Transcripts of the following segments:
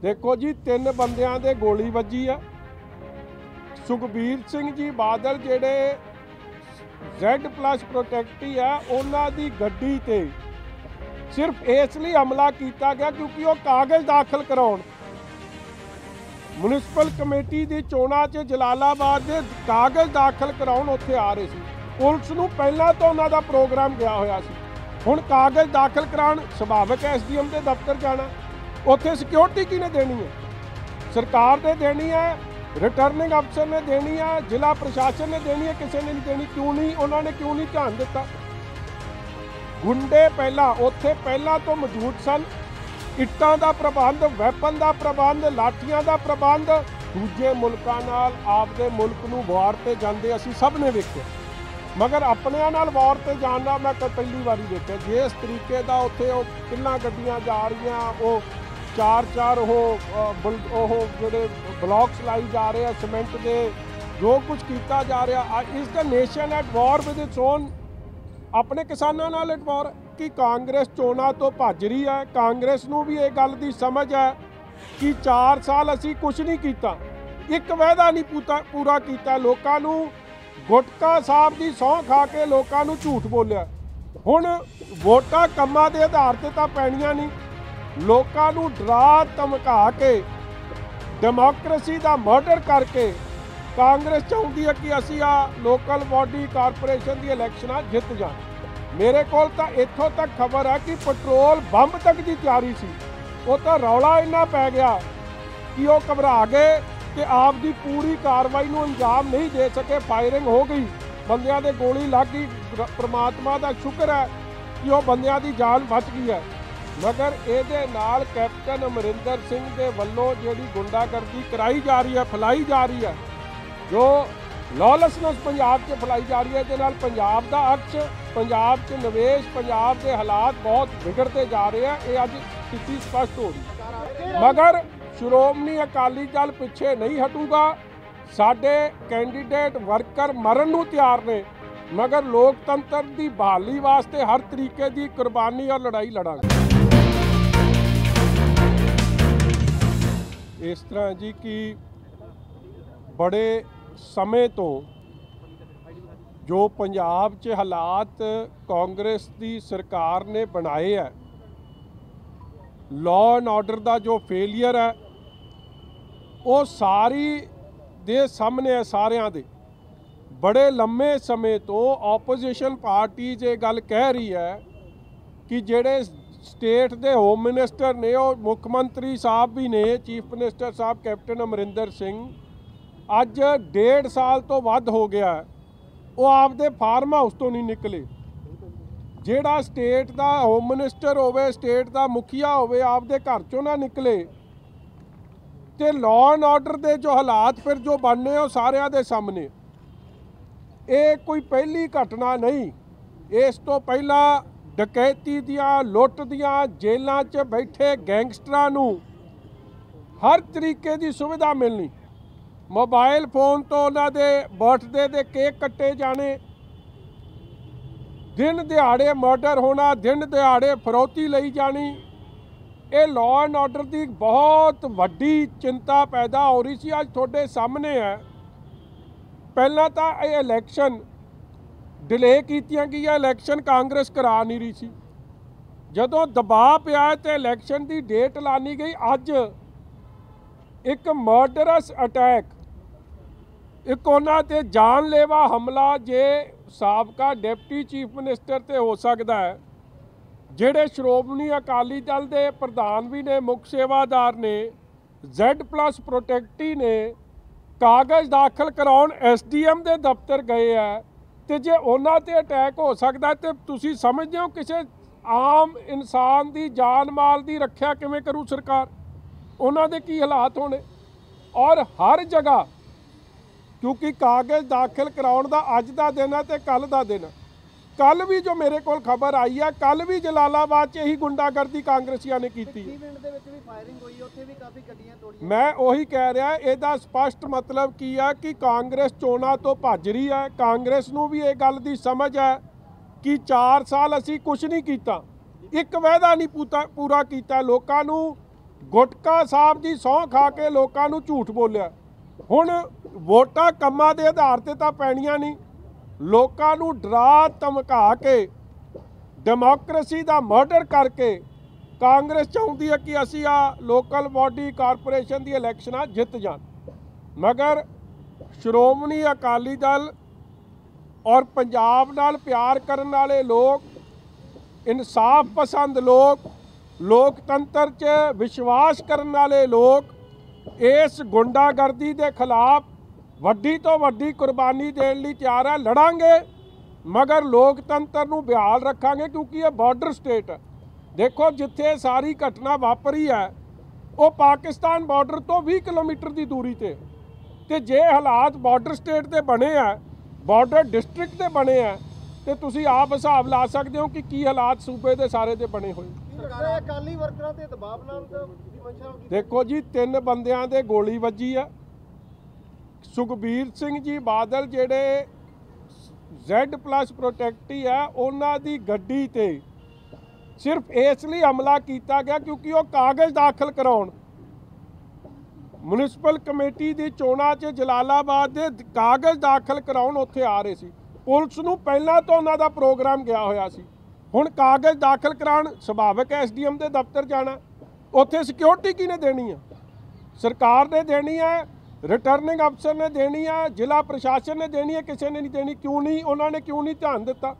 देखो जी, 3 बंदियां दे गोली वजी है। सुखबीर सिंह जी बादल जेडे Z+ प्रोटेक्टी है, उन्हां दी गड्डी ते सिर्फ इसलिए हमला किया गया क्योंकि वो कागज़ दाखिल कराउण म्यूनिसिपल कमेटी की चोणां 'च जलालाबाद दे कागज़ दाखिल कराउण उत्थे आ रहे सी। पुलिस नूं पहलां तो उन्हां दा प्रोग्राम गया होया सी। हुण कागज़ दाखिल कराउण सुभाविक SDM दे दफ्तर जाना, उत्थे सिक्योरिटी किहने देनी है? सरकार ने देनी है, रिटर्निंग अफसर ने देनी है, जिला प्रशासन ने देनी है, किसी ने नहीं देनी। क्यों नहीं? उन्होंने क्यों नहीं ध्यान दिता? गुंडे पहला तो मौजूद सन। ਇੱਟਾਂ ਦਾ ਪ੍ਰਬੰਧ, ਵੈਪਨ ਦਾ ਪ੍ਰਬੰਧ, ਲਾਠੀਆਂ ਦਾ ਪ੍ਰਬੰਧ, ਦੂਜੇ ਮੁਲਕਾਂ ਨਾਲ ਆਪਦੇ ਮੁਲਕ ਨੂੰ ਵਾਰ ਤੇ ਜਾਂਦੇ ਅਸੀਂ ਸਭ ਨੇ ਵੇਖਿਆ, ਮਗਰ ਆਪਣਿਆਂ ਨਾਲ ਵਾਰ ਤੇ ਜਾਣ ਦਾ ਮੈਂ ਪਹਿਲੀ ਵਾਰੀ ਦੇਖਿਆ। ਜਿਸ ਤਰੀਕੇ ਦਾ ਉੱਥੇ ਉਹ ਕਿੰਨਾ ਗੱਡੀਆਂ ਜਾ ਰਹੀਆਂ, ਉਹ ਚਾਰ ਉਹ ਜਿਹੜੇ ਬਲੌਕਸ ਲਾਈ ਜਾ ਰਹੇ ਆ ਸੀਮੈਂਟ ਦੇ, ਜੋ ਕੁਝ ਕੀਤਾ ਜਾ ਰਿਹਾ, ਇਸ ਦਾ nation at war with its own. ਆਪਣੇ ਕਿਸਾਨਾਂ ਨਾਲ ਐਟ ਵਾਰ कि कांग्रेस चोणां तो भज रही है। कांग्रेस नूं भी इस गल की समझ है कि 4 साल असीं कुछ नहीं किया, एक वायदा नहीं पूरा किया, लोकां नूं गुटका साहब की सौं खा के लोकां नूं झूठ बोलिया। हुण वोटां कम्मां दे आधार ते तां पैणीਆਂ नहीं, लोकां नूं डरा धमका के डेमोक्रेसी का मर्डर करके कांग्रेस चाहुंदी है कि असीं आ लोकल बॉडी कारपोरेशन दी इलैक्शनां जित जाण। मेरे को इत्थों तक खबर है कि पेट्रोल बंब तक की तैयारी सी, वो तो रौला इन्ना पै गया कि वो घबरा गए कि आपकी पूरी कार्रवाई को अंजाम नहीं दे सके। फायरिंग हो गई, बंदियां दे गोली लग गई। परमात्मा का शुक्र है कि वो बंदियां की जान बच गई है, मगर ये नाल कैप्टन अमरिंदर सिंह के वलों जिहड़ी गुंडागर्दी कराई जा रही है, फैलाई जा रही है, जो लॉलेसनेस पंजाब च फैलाई जा रही है, इहदे नाल पंजाब का अक्ष, पंजाब च निवेश, पंजाब के हालात बहुत बिगड़ते जा रहे हैं। ये अज स्थिति स्पष्ट हो रही, मगर श्रोमणी अकाली दल पिछे नहीं हटूगा। साडे कैंडीडेट वर्कर मरन नूं तैयार ने, मगर लोकतंत्र की बहाली वास्ते हर तरीके की कुर्बानी और लड़ाई लड़ांगे। इस तरह जी कि बड़े समय तो जो पंजाब च हालात कांग्रेस की सरकार ने बनाए है, लॉ एंड ऑर्डर का जो फेलियर है वो सारी दे सामने है, सारिਆਂ ਦੇ। बड़े लंबे समय तो ओपोजिशन पार्टीज ये गल कह रही है कि जेड़े स्टेट के होम मिनिस्टर ने, वो मुख्यमंत्री साहब भी ने, चीफ मिनिस्टर साहब कैप्टन अमरिंदर सिंह, अज 1.5 साल तो वध हो गया है, वो आपदे फार्म हाउस तो नहीं निकले। जेड़ा स्टेट का होम मिनिस्टर होवे, स्टेट का मुखिया होवे, आपदे घर चों ना निकले, तो लॉ एंड ऑर्डर के जो हालात फिर जो बनने वो सारिਆਂ ਦੇ सामने। ये कोई पहली घटना नहीं, इस तो पहला डकैती दियां, लुट दियां, जेलों च बैठे गैंगस्टरां नूं हर तरीके की सुविधा मिलनी, मोबाइल फोन तो उन्होंने बर्थडे के केक कट्टे जाने, दिन दिहाड़े मर्डर होना, दिन दिहाड़े फरौती लई जानी। ये लॉ एंड ऑर्डर की बहुत वड्डी चिंता पैदा हो रही सी। अज तुहाडे सामने है, पहला तो ये इलैक्शन डिले कीतियां गईयां, इलैक्शन कांग्रेस करा नहीं रही सी। जदों दबाव पिया तो इलैक्शन की डेट लानी गई। अज एक मर्डरस अटैक, एक उन्हां ते जानलेवा हमला जे साबका डिप्टी चीफ मिनिस्टर ते हो सकता है, जिहड़े श्रोमणी अकाली दल के प्रधान भी ने, मुख सेवादार ने, Z+ प्रोटेक्टी ने, कागज़ दाखिल कराउण SDM के दफ्तर गए है, तो जे उन्हां ते अटैक हो सकता है तो तुसीं समझदे हो किसी आम इंसान की जान माल की रक्षा किवें करू सरकार? उन्हां दे की हालात होने? और हर जगह, क्योंकि कागज़ दाखिल कराउण दा अज दा दिन है तो कल दा दिन है। कल भी जो मेरे को खबर आई है, कल भी जलालाबाद च यही गुंडागर्दी कांग्रेसियों ने की। मैं वही कह रहा, इसका स्पष्ट मतलब की है कि कांग्रेस चोणां तो भज रही है। कांग्रेस नूं भी इस गल की समझ है कि 4 साल असीं कुछ नहीं किया, एक वायदा नहीं पूरा किया, लोकां नूं ਗੁਟਕਾ ਸਾਹਿਬ ਦੀ ਸਹੁੰ ਖਾ ਕੇ ਲੋਕਾਂ ਨੂੰ ਝੂਠ ਬੋਲਿਆ। ਹੁਣ ਵੋਟਾਂ ਕੰਮਾਂ ਦੇ ਆਧਾਰ ਤੇ ਤਾਂ ਪੈਣੀਆਂ ਨਹੀਂ, ਲੋਕਾਂ ਨੂੰ ਡਰਾ ਧਮਕਾ ਕੇ ਡੈਮੋਕ੍ਰੇਸੀ ਦਾ ਮਰਡਰ ਕਰਕੇ ਕਾਂਗਰਸ ਚਾਹੁੰਦੀ ਹੈ ਕਿ ਅਸੀਂ ਆ ਲੋਕਲ ਬਾਡੀ ਕਾਰਪੋਰੇਸ਼ਨ ਦੀ ਇਲੈਕਸ਼ਨਾਂ ਜਿੱਤ ਜਾਣ। ਮਗਰ ਸ਼੍ਰੋਮਣੀ ਅਕਾਲੀ ਦਲ ਔਰ ਪੰਜਾਬ ਨਾਲ ਪਿਆਰ ਕਰਨ ਵਾਲੇ ਲੋਕ, ਇਨਸਾਫ ਪਸੰਦ ਲੋਕ, ਲੋਕਤੰਤਰ 'ਚ ਵਿਸ਼ਵਾਸ ਕਰਨ ਵਾਲੇ ਲੋਕ ਇਸ ਗੁੰਡਾਗਰਦੀ ਦੇ ਖਿਲਾਫ ਵੱਡੀ ਤੋਂ ਵੱਡੀ ਕੁਰਬਾਨੀ ਦੇਣ ਲਈ ਤਿਆਰ ਹੈ। ਲੜਾਂਗੇ ਮਗਰ ਲੋਕਤੰਤਰ ਨੂੰ ਬਹਾਲ ਰੱਖਾਂਗੇ, ਕਿਉਂਕਿ ਇਹ ਬਾਰਡਰ ਸਟੇਟ ਹੈ। ਦੇਖੋ ਜਿੱਥੇ ਸਾਰੀ ਘਟਨਾ ਵਾਪਰੀ ਹੈ ਉਹ ਪਾਕਿਸਤਾਨ ਬਾਰਡਰ ਤੋਂ 20 ਕਿਲੋਮੀਟਰ ਦੀ ਦੂਰੀ ਤੇ ਜੇ ਹਾਲਾਤ ਬਾਰਡਰ ਸਟੇਟ ਦੇ ਬਣੇ ਆ, ਬਾਰਡਰ ਡਿਸਟ੍ਰਿਕਟ ਦੇ ਬਣੇ ਆ, ਤੇ ਤੁਸੀਂ ਆਪ ਹਿਸਾਬ ਲਾ ਸਕਦੇ ਹੋ ਕਿ ਕੀ ਹਾਲਾਤ ਸੂਬੇ ਦੇ ਸਾਰੇ ਦੇ ਬਣੇ ਹੋਏ। ਅਕਾਲੀ ਵਰਕਰਾਂ ਤੇ ਦਬਾਅ ਬਣਾਉਣ ਦੀ ਮਨਸ਼ਾ। ਦੇਖੋ ਜੀ 3 ਬੰਦਿਆਂ ਦੇ ਗੋਲੀ ਵੱਜੀ ਆ। ਸੁਖਬੀਰ ਸਿੰਘ ਜੀ ਬਾਦਲ ਜਿਹੜੇ Z+ ਪ੍ਰੋਟੈਕਟੀ ਆ, ਉਹਨਾਂ ਦੀ ਗੱਡੀ ਤੇ ਸਿਰਫ ਇਸ ਲਈ ਹਮਲਾ ਕੀਤਾ ਗਿਆ ਕਿਉਂਕਿ ਉਹ ਕਾਗਜ਼ ਦਾਖਲ ਕਰਾਉਣ म्यूनसिपल कमेटी की चोणां 'च जलालाबाद के कागज़ दाखिल कराउण उत्थे आ रहे सी। पुलिस नूं पहलां तो उन्हां दा प्रोग्राम गया होया सी। हुण कागज़ दाखिल कराउण सुभाविक SDM के दफ्तर जाना, उत्थे सिक्योरिटी किहने देनी है? सरकार ने देनी है, रिटर्निंग अफसर ने देनी है, जिला प्रशासन ने देनी है, किसी ने नहीं देनी। क्यों नहीं? उन्होंने क्यों नहीं ध्यान दिता?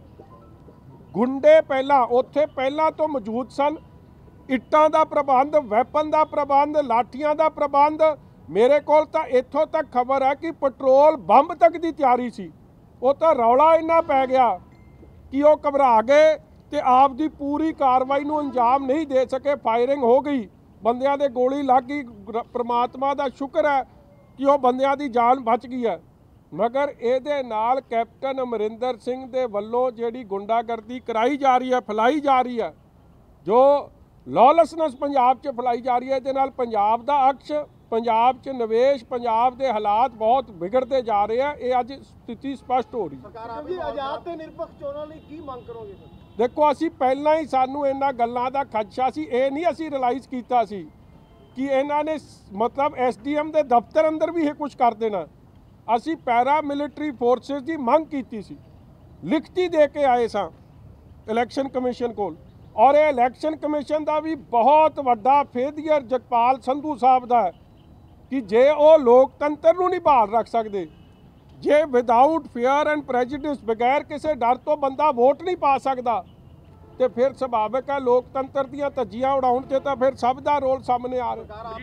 गुंडे पहलां उत्थे पहलां तो मौजूद सन। ਇੱਟਾਂ ਦਾ ਪ੍ਰਬੰਧ, ਵੈਪਨ ਦਾ ਪ੍ਰਬੰਧ, ਲਾਠੀਆਂ ਦਾ ਪ੍ਰਬੰਧ। ਮੇਰੇ ਕੋਲ ਤਾਂ ਇੱਥੋਂ ਤੱਕ ਖਬਰ ਹੈ ਕਿ ਪੈਟਰੋਲ ਬੰਬ ਤੱਕ ਦੀ ਤਿਆਰੀ ਸੀ। ਉਹ ਤਾਂ ਰੌਲਾ ਇੰਨਾ ਪੈ ਗਿਆ ਕਿ ਉਹ ਘਬਰਾ ਗਏ ਤੇ ਆਪ ਦੀ ਪੂਰੀ ਕਾਰਵਾਈ ਨੂੰ ਅੰਜਾਮ ਨਹੀਂ ਦੇ ਸਕੇ। ਫਾਇਰਿੰਗ ਹੋ ਗਈ, ਬੰਦਿਆਂ ਦੇ ਗੋਲੀ ਲੱਗ ਗਈ। ਪ੍ਰਮਾਤਮਾ ਦਾ ਸ਼ੁਕਰ ਹੈ ਕਿ ਉਹ ਬੰਦਿਆਂ ਦੀ ਜਾਨ ਬਚ ਗਈ ਹੈ। ਮਗਰ ਇਹਦੇ ਨਾਲ ਕੈਪਟਨ ਅਮਰਿੰਦਰ ਸਿੰਘ ਦੇ ਵੱਲੋਂ ਜਿਹੜੀ ਗੁੰਡਾਗਰਦੀ ਕਰਾਈ ਜਾ ਰਹੀ ਹੈ, ਫੈਲਾਈ ਜਾ ਰਹੀ ਹੈ, ਜੋ लॉलैसनेस पंजाब च फैलाई जा रही है, इहदे नाल पंजाब दा अक्ष, पंजाब च निवेश, पंजाब के हालात बहुत बिगड़ते जा रहे हैं। ये अज स्थिति स्पष्ट हो रही है। आजाद ते निरपक्ष चोणां लई की मंग करोगे? देखो असी पहला ही सानू इन्हां गल्लां दा खदशा सी। ये नहीं असी रियलाइज़ कीता सी कि इन्हां ने मतलब SDM के दफ्तर अंदर भी ये कुछ कर देना। असी पैरा मिलिटरी फोर्सिस की मंग कीती सी, लिखती दे के आए सां इलैक्शन कमीशन कोल। और ये इलैक्शन कमीशन का भी बहुत वड्डा फेलियर जगपाल संधू साहब का है कि जे वो लोकतंत्र नूं नहीं बहाल रख सकते, जे विदाउट फेयर एंड प्रेजुडिस, बगैर किसी डर तो बंदा वोट नहीं पा सकता, तो फिर सुभाविक है लोकतंत्र दीयां धज्जियां उड़ाउण ते तां फिर सब दा रोल सामने आ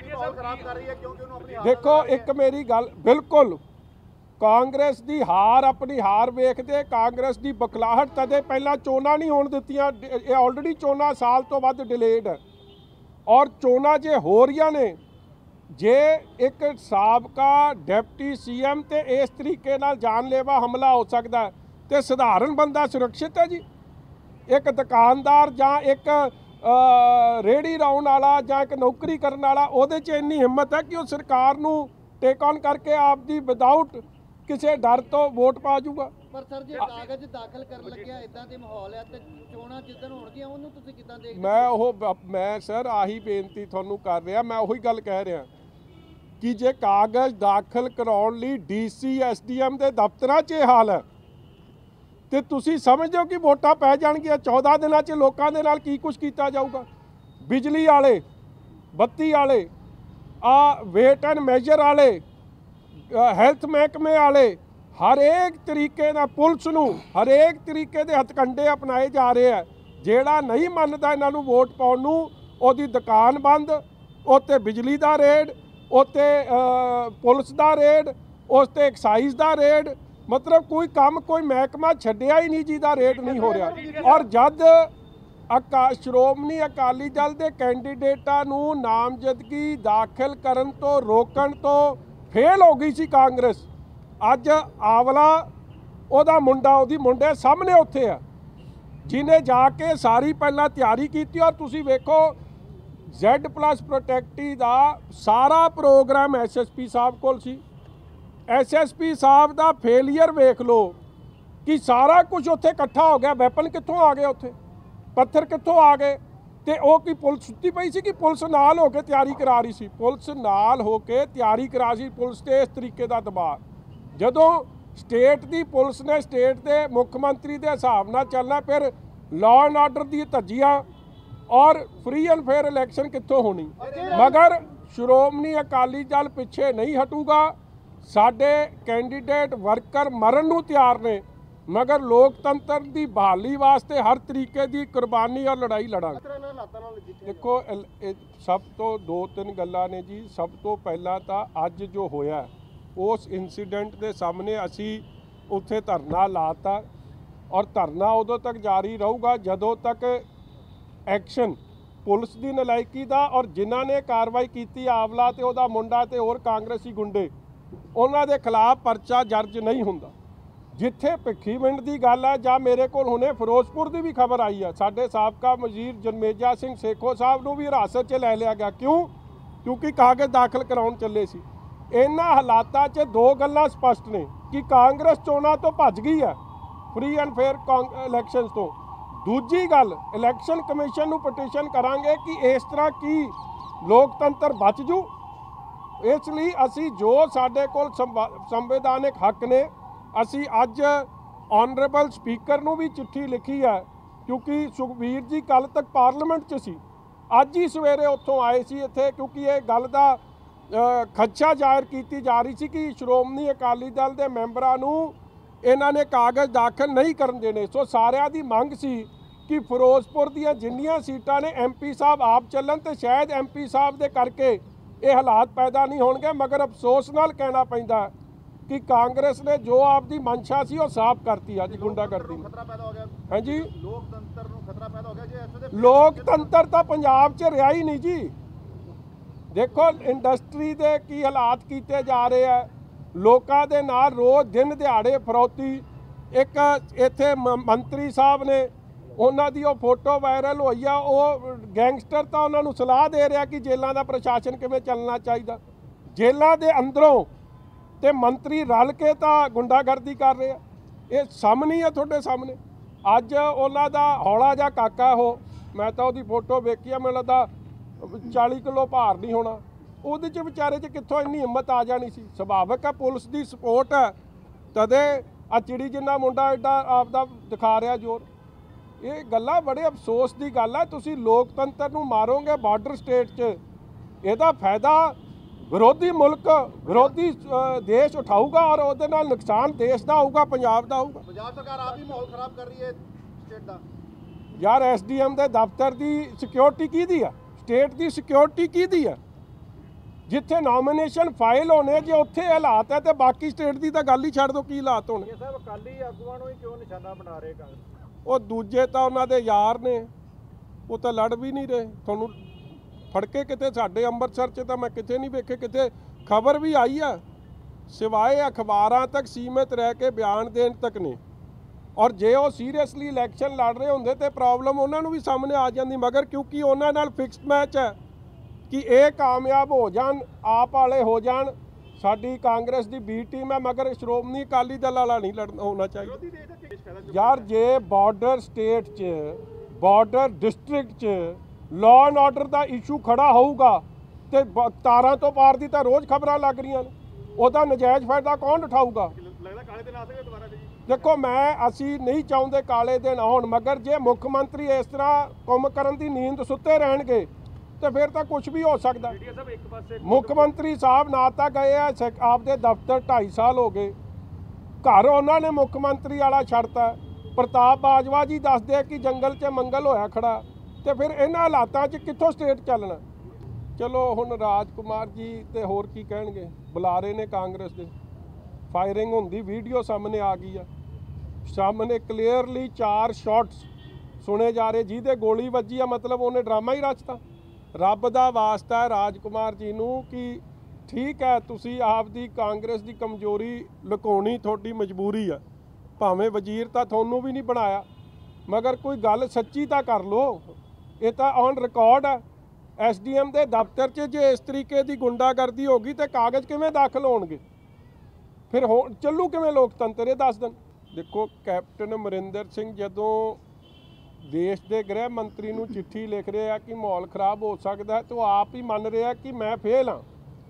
रहा। देखो एक मेरी गल बिल्कुल, कांग्रेस की हार, अपनी हार वेखते कांग्रेस की बखलाहट कदे पहला चोणां नहीं होण दित्तियां। ये ऑलरेडी चोणां साल तो वध डिलेड है और चोणां जे हो रही ने, जे एक साबका डिप्टी CM ते इस तरीके नाल जानलेवा हमला हो सकता है तो सधारण बंदा सुरक्षित है जी? एक दुकानदार जां एक रेहड़ी लाउण वाला जां एक नौकरी करन वाला, उहदे च इन्नी हिम्मत है कि वो सरकार नूं टेक ऑन करके आपदी विदाउट किसी डर तो वोट पा जूगा। पर सर जे कागज दाखिल कर लग्या इदां दे माहौल है ते चोणां जिद्दन होणगीਆਂ ਉਹਨੂੰ ਤੁਸੀਂ ਕਿਦਾਂ ਦੇਖਦੇ? मैं सर आही बेनती ਤੁਹਾਨੂੰ कर रहा, मैं ਉਹੀ ਗੱਲ कह रहा कि जे कागज दाखिल कराउण लई DC SDM ਦੇ ਦਫ਼ਤਰਾਂ 'ਚ ਇਹ ਹਾਲ ਹੈ ਤੇ ਤੁਸੀਂ ਸਮਝਦੇ ਹੋ ਕਿ ਵੋਟਾਂ ਪੈ ਜਾਣਗੀਆਂ 14 ਦਿਨਾਂ 'ਚ ਲੋਕਾਂ ਦੇ ਨਾਲ ਕੀ ਕੁਝ ਕੀਤਾ ਜਾਊਗਾ? ਬਿਜਲੀ ਵਾਲੇ, ਬੱਤੀ ਵਾਲੇ, वेट एंड मेजर वाले, हैल्थ महकमे वाले, हर एक तरीके ना पुलिस नूं हर एक तरीके के हथकंडे अपनाए जा रहे हैं। जेड़ा नहीं मनता इन्हों वोट पाउण नूं, ओहदी दुकान बंद, उत्ते बिजली का रेड, उत्ते पुलिस का रेड, उसते एक्साइज का रेड, मतलब कोई काम कोई महकमा छड्डिया ही नहीं जिहदा रेड नहीं हो रहा। और जद श्रोमणी अकाली दल के कैंडीडेटां नूं नामजदगी दाखिल करन तो रोकण तो फेल हो गई सी कांग्रेस, अज आंवला ਉਹਦਾ ਮੁੰਡਾ ਉਹਦੀ ਮੁੰਡੇ ਸਾਹਮਣੇ ਉੱਥੇ ਆ ਜਿਹਨੇ ਜਾ ਕੇ ਸਾਰੀ ਪਹਿਲਾਂ ਤਿਆਰੀ ਕੀਤੀ। ਔਰ ਤੁਸੀਂ ਵੇਖੋ Z+ ਪ੍ਰੋਟੈਕਟੀ ਦਾ ਸਾਰਾ ਪ੍ਰੋਗਰਾਮ SSP ਸਾਹਿਬ ਕੋਲ ਸੀ। SSP ਸਾਹਿਬ ਦਾ ਫੇਲੀਅਰ ਵੇਖ ਲਓ ਕਿ ਸਾਰਾ ਕੁਝ ਉੱਥੇ ਇਕੱਠਾ ਹੋ ਗਿਆ। ਵੈਪਨ ਕਿੱਥੋਂ ਆ ਗਏ, ਉੱਥੇ ਪੱਥਰ ਕਿੱਥੋਂ ਆ ਗਏ, ਤੇ ਉਹ ਕੀ ਪੁਲਿਸ ਸੁੱਤੀ ਪਈ ਸੀ ਕਿ ਪੁਲਿਸ ਨਾਲ ਹੋ ਕੇ ਤਿਆਰੀ ਕਰਾ ਰਹੀ ਸੀ? ਪੁਲਿਸ ਨਾਲ ਹੋ ਕੇ ਤਿਆਰੀ ਕਰਾ ਸੀ ਪੁਲਿਸ ਤੇ ਇਸ ਤਰੀਕੇ ਦਾ ਦਬਾਅ। ਜਦੋਂ ਸਟੇਟ ਦੀ ਪੁਲਿਸ ਨੇ ਸਟੇਟ ਦੇ ਮੁੱਖ ਮੰਤਰੀ ਦੇ ਹਿਸਾਬ ਨਾਲ ਚੱਲਣਾ, ਫਿਰ ਲਾਅ ਐਂਡ ਆਰਡਰ ਦੀ ਧੱਜੀਆਂ ਔਰ ਫ੍ਰੀ ਐਂਡ ਫੇਅਰ ਇਲੈਕਸ਼ਨ ਕਿੱਥੋਂ ਹੋਣੀ? ਮਗਰ ਸ਼੍ਰੋਮਣੀ ਅਕਾਲੀ ਦਲ ਪਿੱਛੇ ਨਹੀਂ ਹਟੂਗਾ। ਸਾਡੇ ਕੈਂਡੀਡੇਟ ਵਰਕਰ ਮਰਨ ਨੂੰ ਤਿਆਰ ਨੇ, ਮਗਰ ਲੋਕਤੰਤਰ ਦੀ ਬਹਾਲੀ ਵਾਸਤੇ ਹਰ ਤਰੀਕੇ ਦੀ ਕੁਰਬਾਨੀ ਔਰ ਲੜਾਈ ਲੜਾਂਗੇ। ਦੇਖੋ ਸਭ ਤੋਂ ਦੋ ਤਿੰਨ ਗੱਲਾਂ ਨੇ ਜੀ। ਸਭ ਤੋਂ ਪਹਿਲਾਂ ਤਾਂ ਅੱਜ ਜੋ ਹੋਇਆ ਉਸ ਇਨਸੀਡੈਂਟ ਦੇ ਸਾਹਮਣੇ ਅਸੀਂ ਉੱਥੇ ਧਰਨਾ ਲਾਤਾ, ਔਰ ਧਰਨਾ ਉਦੋਂ ਤੱਕ ਜਾਰੀ ਰਹੂਗਾ ਜਦੋਂ ਤੱਕ ਐਕਸ਼ਨ ਪੁਲਿਸ ਦੀ ਨਲਾਇਕੀ ਦਾ ਔਰ ਜਿਨ੍ਹਾਂ ਨੇ ਕਾਰਵਾਈ ਕੀਤੀ ਆਵਲਾ ਤੇ ਉਹਦਾ ਮੁੰਡਾ ਤੇ ਹੋਰ ਕਾਂਗਰਸੀ ਗੁੰਡੇ, ਉਹਨਾਂ ਦੇ ਖਿਲਾਫ ਪਰਚਾ ਦਰਜ ਨਹੀਂ ਹੁੰਦਾ। ਜਿੱਥੇ ਭਿੱਖੀਵਿੰਡ ਦੀ ਗੱਲ ਹੈ, ਜਾਂ ਮੇਰੇ ਕੋਲ ਹੁਣੇ ਫਿਰੋਜ਼ਪੁਰ ਦੀ ਵੀ ਖਬਰ ਆਈ ਹੈ, ਸਾਡੇ ਸਾਬਕਾ ਵਜ਼ੀਰ ਜਨਮੇਜਾ ਸਿੰਘ ਸੇਖੋ ਸਾਹਿਬ ਨੂੰ ਵੀ ਹਿਰਾਸਤ 'ਚ ਲੈ ਲਿਆ ਗਿਆ। ਕਿਉਂਕਿ ਕਾਗਜ਼ ਦਾਖਲ ਕਰਾਉਣ ਚੱਲੇ ਸੀ। ਇਹਨਾਂ ਹਾਲਾਤਾਂ 'ਚ ਦੋ ਗੱਲਾਂ ਸਪਸ਼ਟ ਨੇ ਕਿ ਕਾਂਗਰਸ ਚੋਣਾਂ ਤੋਂ ਭੱਜ ਗਈ ਹੈ, ਫ੍ਰੀ ਐਂਡ ਫੇਅਰ ਇਲੈਕਸ਼ਨਸ ਤੋਂ। ਦੂਜੀ ਗੱਲ, ਇਲੈਕਸ਼ਨ ਕਮਿਸ਼ਨ ਨੂੰ ਪਟੀਸ਼ਨ ਕਰਾਂਗੇ ਕਿ ਇਸ ਤਰ੍ਹਾਂ ਕੀ ਲੋਕਤੰਤਰ ਬਚ ਜੂ। ਇਸ ਲਈ ਅਸੀਂ ਜੋ ਸਾਡੇ ਕੋਲ ਸੰਵਿਧਾਨਕ ਹੱਕ ਨੇ, ਅਸੀਂ ਅੱਜ ਆਨਰੇਬਲ ਸਪੀਕਰ ਨੂੰ ਵੀ ਚਿੱਠੀ ਲਿਖੀ ਹੈ, ਕਿਉਂਕਿ ਸੁਖਬੀਰ ਜੀ ਕੱਲ੍ਹ ਤੱਕ ਪਾਰਲੀਮੈਂਟ 'ਚ ਸੀ, ਅੱਜ ਹੀ ਸਵੇਰੇ ਉੱਥੋਂ ਆਏ ਸੀ ਇੱਥੇ, ਕਿਉਂਕਿ ਇਹ ਗੱਲ ਦਾ ਖਦਸ਼ਾ ਜ਼ਾਹਿਰ ਕੀਤੀ ਜਾ ਰਹੀ ਸੀ ਕਿ ਸ਼੍ਰੋਮਣੀ ਅਕਾਲੀ ਦਲ ਦੇ ਮੈਂਬਰਾਂ ਨੂੰ ਇਹਨਾਂ ਨੇ ਕਾਗਜ਼ ਦਾਖਲ ਨਹੀਂ ਕਰਨ ਦੇਣੇ। ਸੋ ਸਾਰਿਆਂ ਦੀ ਮੰਗ ਸੀ ਕਿ ਫਿਰੋਜ਼ਪੁਰ ਦੀਆਂ ਜਿੰਨੀਆਂ ਸੀਟਾਂ ਨੇ MP ਸਾਹਿਬ ਆਪ ਚੱਲਣ, ਤੇ ਸ਼ਾਇਦ MP ਸਾਹਿਬ ਦੇ ਕਰਕੇ ਇਹ ਹਾਲਾਤ ਪੈਦਾ ਨਹੀਂ ਹੋਣਗੇ। ਮਗਰ ਅਫਸੋਸ ਨਾਲ ਕਹਿਣਾ ਪੈਂਦਾ ਕਿ ਕਾਂਗਰਸ ਨੇ ਜੋ ਆਪਦੀ ਮਨਸ਼ਾ ਸੀ ਉਹ ਸਾਫ਼ ਕਰਤੀ ਅੱਜ ਗੁੰਡਾਗਰਦੀ ਨੂੰ। ਖਤਰਾ ਪੈਦਾ ਹੋ ਗਿਆ। ਹਾਂਜੀ, ਲੋਕਤੰਤਰ ਨੂੰ ਖਤਰਾ ਪੈਦਾ ਹੋ ਗਿਆ ਜੀ। ਇਸ ਵੇਲੇ ਲੋਕਤੰਤਰ ਤਾਂ ਪੰਜਾਬ 'ਚ ਰਿਹਾ ਹੀ ਨਹੀਂ ਜੀ। ਦੇਖੋ ਇੰਡਸਟਰੀ ਦੇ ਕੀ ਹਾਲਾਤ ਕੀਤੇ ਜਾ ਰਹੇ ਆ, ਲੋਕਾਂ ਦੇ ਨਾਲ ਰੋਜ਼ ਦਿਨ ਦਿਹਾੜੇ ਫਰੌਤੀ। ਇੱਕ ਇੱਥੇ ਮੰਤਰੀ ਸਾਹਿਬ ਨੇ, ਉਹਨਾਂ ਦੀ ਉਹ ਫੋਟੋ ਵਾਇਰਲ ਹੋਈ ਆ, ਉਹ ਗੈਂਗਸਟਰ ਤਾਂ ਉਹਨਾਂ ਨੂੰ ਸਲਾਹ ਦੇ ਰਿਹਾ ਕਿ ਜੇਲ੍ਹਾਂ ਦਾ ਪ੍ਰਸ਼ਾਸਨ ਕਿਵੇਂ ਚੱਲਣਾ ਚਾਹੀਦਾ। ਜੇਲ੍ਹਾਂ ਦੇ ਅੰਦਰੋਂ ਤੇ ਮੰਤਰੀ ਰਲ ਕੇ ਤਾਂ ਗੁੰਡਾਗਰਦੀ ਕਰ ਰਹੇ ਆ। ਇਹ ਸਾਹਮਣੇ ਆ ਤੁਹਾਡੇ ਸਾਹਮਣੇ। ਅੱਜ ਉਹਨਾਂ ਦਾ ਹੌਲਾ ਜਿਹਾ ਕਾਕਾ, ਉਹ ਮੈਂ ਤਾਂ ਉਹਦੀ ਫੋਟੋ ਵੇਖੀ ਆ, ਮੈਨੂੰ ਲੱਗਦਾ 40 ਕਿਲੋ ਭਾਰ ਨਹੀਂ ਹੋਣਾ। ਉਹਦੇ 'ਚ ਵਿਚਾਰੇ 'ਚ ਕਿੱਥੋਂ ਇੰਨੀ ਹਿੰਮਤ ਆ ਜਾਣੀ ਸੀ? ਸੁਭਾਵਿਕ ਆ, ਪੁਲਿਸ ਦੀ ਸਪੋਰਟ ਹੈ ਤਦੇ ਆ ਚਿੜੀ ਜਿੰਨਾ ਮੁੰਡਾ ਐਡਾ ਆਪਦਾ ਦਿਖਾ ਰਿਹਾ ਜ਼ੋਰ। ਇਹ ਗੱਲਾਂ ਬੜੇ ਅਫਸੋਸ ਦੀ ਗੱਲ ਹੈ। ਤੁਸੀਂ ਲੋਕਤੰਤਰ ਨੂੰ ਮਾਰੋਗੇ ਬਾਰਡਰ ਸਟੇਟ 'ਚ, ਇਹਦਾ ਫਾਇਦਾ ਵਿਰੋਧੀ ਮੁਲਕ, ਵਿਰੋਧੀ ਦੇਸ਼ ਉਠਾਊਗਾ ਔਰ ਉਹਦੇ ਨਾਲ ਨੁਕਸਾਨ ਦੇਸ਼ ਦਾ ਹੋਊਗਾ, ਪੰਜਾਬ ਦਾ ਹੋਊਗਾ। ਪੰਜਾਬ ਸਰਕਾਰ ਆਪ ਹੀ ਮਾਹੌਲ ਖਰਾਬ ਕਰ ਰਹੀ ਹੈ ਸਟੇਟ ਦਾ। ਯਾਰ SDM ਦੇ ਦਫ਼ਤਰ ਦੀ ਸਿਕਿਉਰਿਟੀ ਕਿਹਦੀ ਆ? ਸਟੇਟ ਦੀ ਸਿਕਿਉਰਿਟੀ ਕਿਹਦੀ ਆ? ਜਿੱਥੇ ਨੋਮੀਨੇਸ਼ਨ ਫਾਈਲ ਹੋਣੇ, ਜੇ ਉੱਥੇ ਹਾਲਾਤ ਹੈ ਤੇ ਬਾਕੀ ਸਟੇਟ ਦੀ ਤਾਂ ਗੱਲ ਹੀ ਛੱਡ ਦਿਓ, ਕੀ ਹਾਲਾਤ ਹੋਣੇ। ਇਹ ਸਭ ਅਕਾਲੀ ਆਗੂਆਂ ਨੂੰ ਹੀ ਕਿਉਂ ਨਿਸ਼ਾਨਾ ਬਣਾ ਰਹੇ ਕਾਂਗਰਸ? ਉਹ ਦੂਜੇ ਤਾਂ ਉਹਨਾਂ ਦੇ ਯਾਰ ਨੇ, ਉਹ ਤਾਂ ਲੜ ਵੀ ਨਹੀਂ ਰਹੇ। ਤੁਹਾਨੂੰ ਫੜ ਕੇ ਕਿਤੇ ਸਾਡੇ ਅੰਮ੍ਰਿਤਸਰ 'ਚ ਤਾਂ ਮੈਂ ਕਿਤੇ ਨਹੀਂ ਵੇਖੇ, ਕਿਤੇ ਖਬਰ ਵੀ ਆਈ ਆ, ਸਿਵਾਏ ਅਖਬਾਰਾਂ ਤੱਕ ਸੀਮਿਤ ਰਹਿ ਕੇ ਬਿਆਨ ਦੇਣ ਤੱਕ ਨੇ। ਔਰ ਜੇ ਉਹ ਸੀਰੀਅਸਲੀ ਇਲੈਕਸ਼ਨ ਲੜ ਰਹੇ ਹੁੰਦੇ ਤੇ ਪ੍ਰੋਬਲਮ ਉਹਨਾਂ ਨੂੰ ਵੀ ਸਾਹਮਣੇ ਆ ਜਾਂਦੀ। ਮਗਰ ਕਿਉਂਕਿ ਉਹਨਾਂ ਨਾਲ ਫਿਕਸਡ ਮੈਚ ਹੈ ਕਿ ਇਹ ਕਾਮਯਾਬ ਹੋ ਜਾਣ, ਆਪ ਵਾਲੇ ਹੋ ਜਾਣ, ਸਾਡੀ ਕਾਂਗਰਸ ਦੀ B ਟੀਮ ਹੈ, ਮਗਰ ਸ਼੍ਰੋਮਣੀ ਅਕਾਲੀ ਦਲ ਵਾਲਾ ਨਹੀਂ ਲੜਨਾ ਹੋਣਾ ਚਾਹੀਦਾ। ਯਾਰ ਜੇ ਬਾਰਡਰ ਸਟੇਟ 'ਚ, ਬਾਰਡਰ ਡਿਸਟ੍ਰਿਕਟ 'ਚ ਲਾਅ ਐਂਡ ਆਰਡਰ ਦਾ ਇਸ਼ੂ ਖੜਾ ਹੋਊਗਾ ਤੇ ਤਾਰਾਂ ਤੋਂ ਪਾਰ ਦੀ ਤਾਂ ਰੋਜ਼ ਖਬਰਾਂ ਲੱਗ ਰਹੀਆਂ ਨੇ, ਉਹਦਾ ਨਜਾਇਜ਼ ਫਾਇਦਾ ਕੌਣ ਉਠਾਊਗਾ? ਲੱਗਦਾ ਕਾਲੇ ਦਿਨ ਆ ਸਕਦੇ ਦੁਬਾਰਾ ਜੀ। ਦੇਖੋ ਅਸੀਂ ਨਹੀਂ ਚਾਹੁੰਦੇ ਕਾਲੇ ਦਿਨ ਆਉਣ, ਮਗਰ ਜੇ ਮੁੱਖ ਮੰਤਰੀ ਇਸ ਤਰ੍ਹਾਂ ਕੰਮ ਕਰਨ ਦੀ ਨੀਂਦ ਸੁੱਤੇ ਰਹਿਣਗੇ ਤੇ ਫਿਰ ਤਾਂ ਕੁਝ ਵੀ ਹੋ ਸਕਦਾ। ਮੁੱਖ ਮੰਤਰੀ ਸਾਹਿਬ ਨਾ ਤਾਂ ਗਏ ਆ ਆਪਦੇ ਦਫ਼ਤਰ 2.5 ਸਾਲ ਹੋ ਗਏ, ਘਰ ਉਹਨਾਂ ਨੇ ਮੁੱਖ ਮੰਤਰੀ ਵਾਲਾ ਛੱਡਤਾ। ਪ੍ਰਤਾਪ ਬਾਜਵਾ ਜੀ ਦੱਸਦੇ ਕਿ ਜੰਗਲ 'ਚ ਮੰਗਲ ਹੋਇਆ ਖੜਾ, ਤੇ ਫਿਰ ਇਹਨਾਂ ਹਾਲਾਤਾਂ 'ਚ ਕਿੱਥੋਂ ਸਟੇਟ ਚੱਲਣਾ? ਚਲੋ ਹੁਣ ਰਾਜ ਕੁਮਾਰ ਜੀ ਤੇ ਹੋਰ ਕੀ ਕਹਿਣਗੇ, ਬੁਲਾ ਰਹੇ ਨੇ ਕਾਂਗਰਸ ਦੇ। ਫਾਇਰਿੰਗ ਹੁੰਦੀ ਵੀਡੀਓ ਸਾਹਮਣੇ ਆ ਗਈ ਆ, ਸਾਹਮਣੇ ਕਲੀਅਰਲੀ 4 ਸ਼ਾਟਸ ਸੁਣੇ ਜਾ ਰਹੇ, ਜਿਹਦੇ ਗੋਲੀ ਵੱਜੀ ਆ, ਮਤਲਬ ਉਹਨੇ ਡਰਾਮਾ ਹੀ ਰਚਤਾ। ਰੱਬ ਦਾ ਵਾਸਤਾ ਹੈ ਰਾਜ ਕੁਮਾਰ ਜੀ ਨੂੰ ਕਿ ਠੀਕ ਹੈ, ਤੁਸੀਂ ਆਪਦੀ ਕਾਂਗਰਸ ਦੀ ਕਮਜ਼ੋਰੀ ਲੁਕਾਉਣੀ ਤੁਹਾਡੀ ਮਜਬੂਰੀ ਆ, ਭਾਵੇਂ ਵਜ਼ੀਰ ਤਾਂ ਤੁਹਾਨੂੰ ਵੀ ਨਹੀਂ ਬਣਾਇਆ, ਮਗਰ ਕੋਈ ਗੱਲ ਸੱਚੀ ਤਾਂ ਕਰ ਲਓ। ਇਹ ਤਾਂ ਔਨ ਰਿਕਾਰਡ ਹੈ। SDM ਦੇ ਦਫ਼ਤਰ 'ਚ ਜੇ ਇਸ ਤਰੀਕੇ ਦੀ ਗੁੰਡਾਗਰਦੀ ਹੋ ਗਈ ਤੇ ਕਾਗਜ਼ ਕਿਵੇਂ ਦਾਖਲ ਹੋਣਗੇ? ਫਿਰ ਚੱਲੂ ਕਿਵੇਂ ਲੋਕਤੰਤਰ? ਇਹ ਦੱਸ ਦੇਣ। ਦੇਖੋ ਕੈਪਟਨ ਅਮਰਿੰਦਰ ਸਿੰਘ ਜਦੋਂ देश के गृह मंत्री नूं चिट्ठी लिख रहे हैं कि माहौल खराब हो सकता है, तो आप ही मन रहे हैं कि मैं फेल हाँ,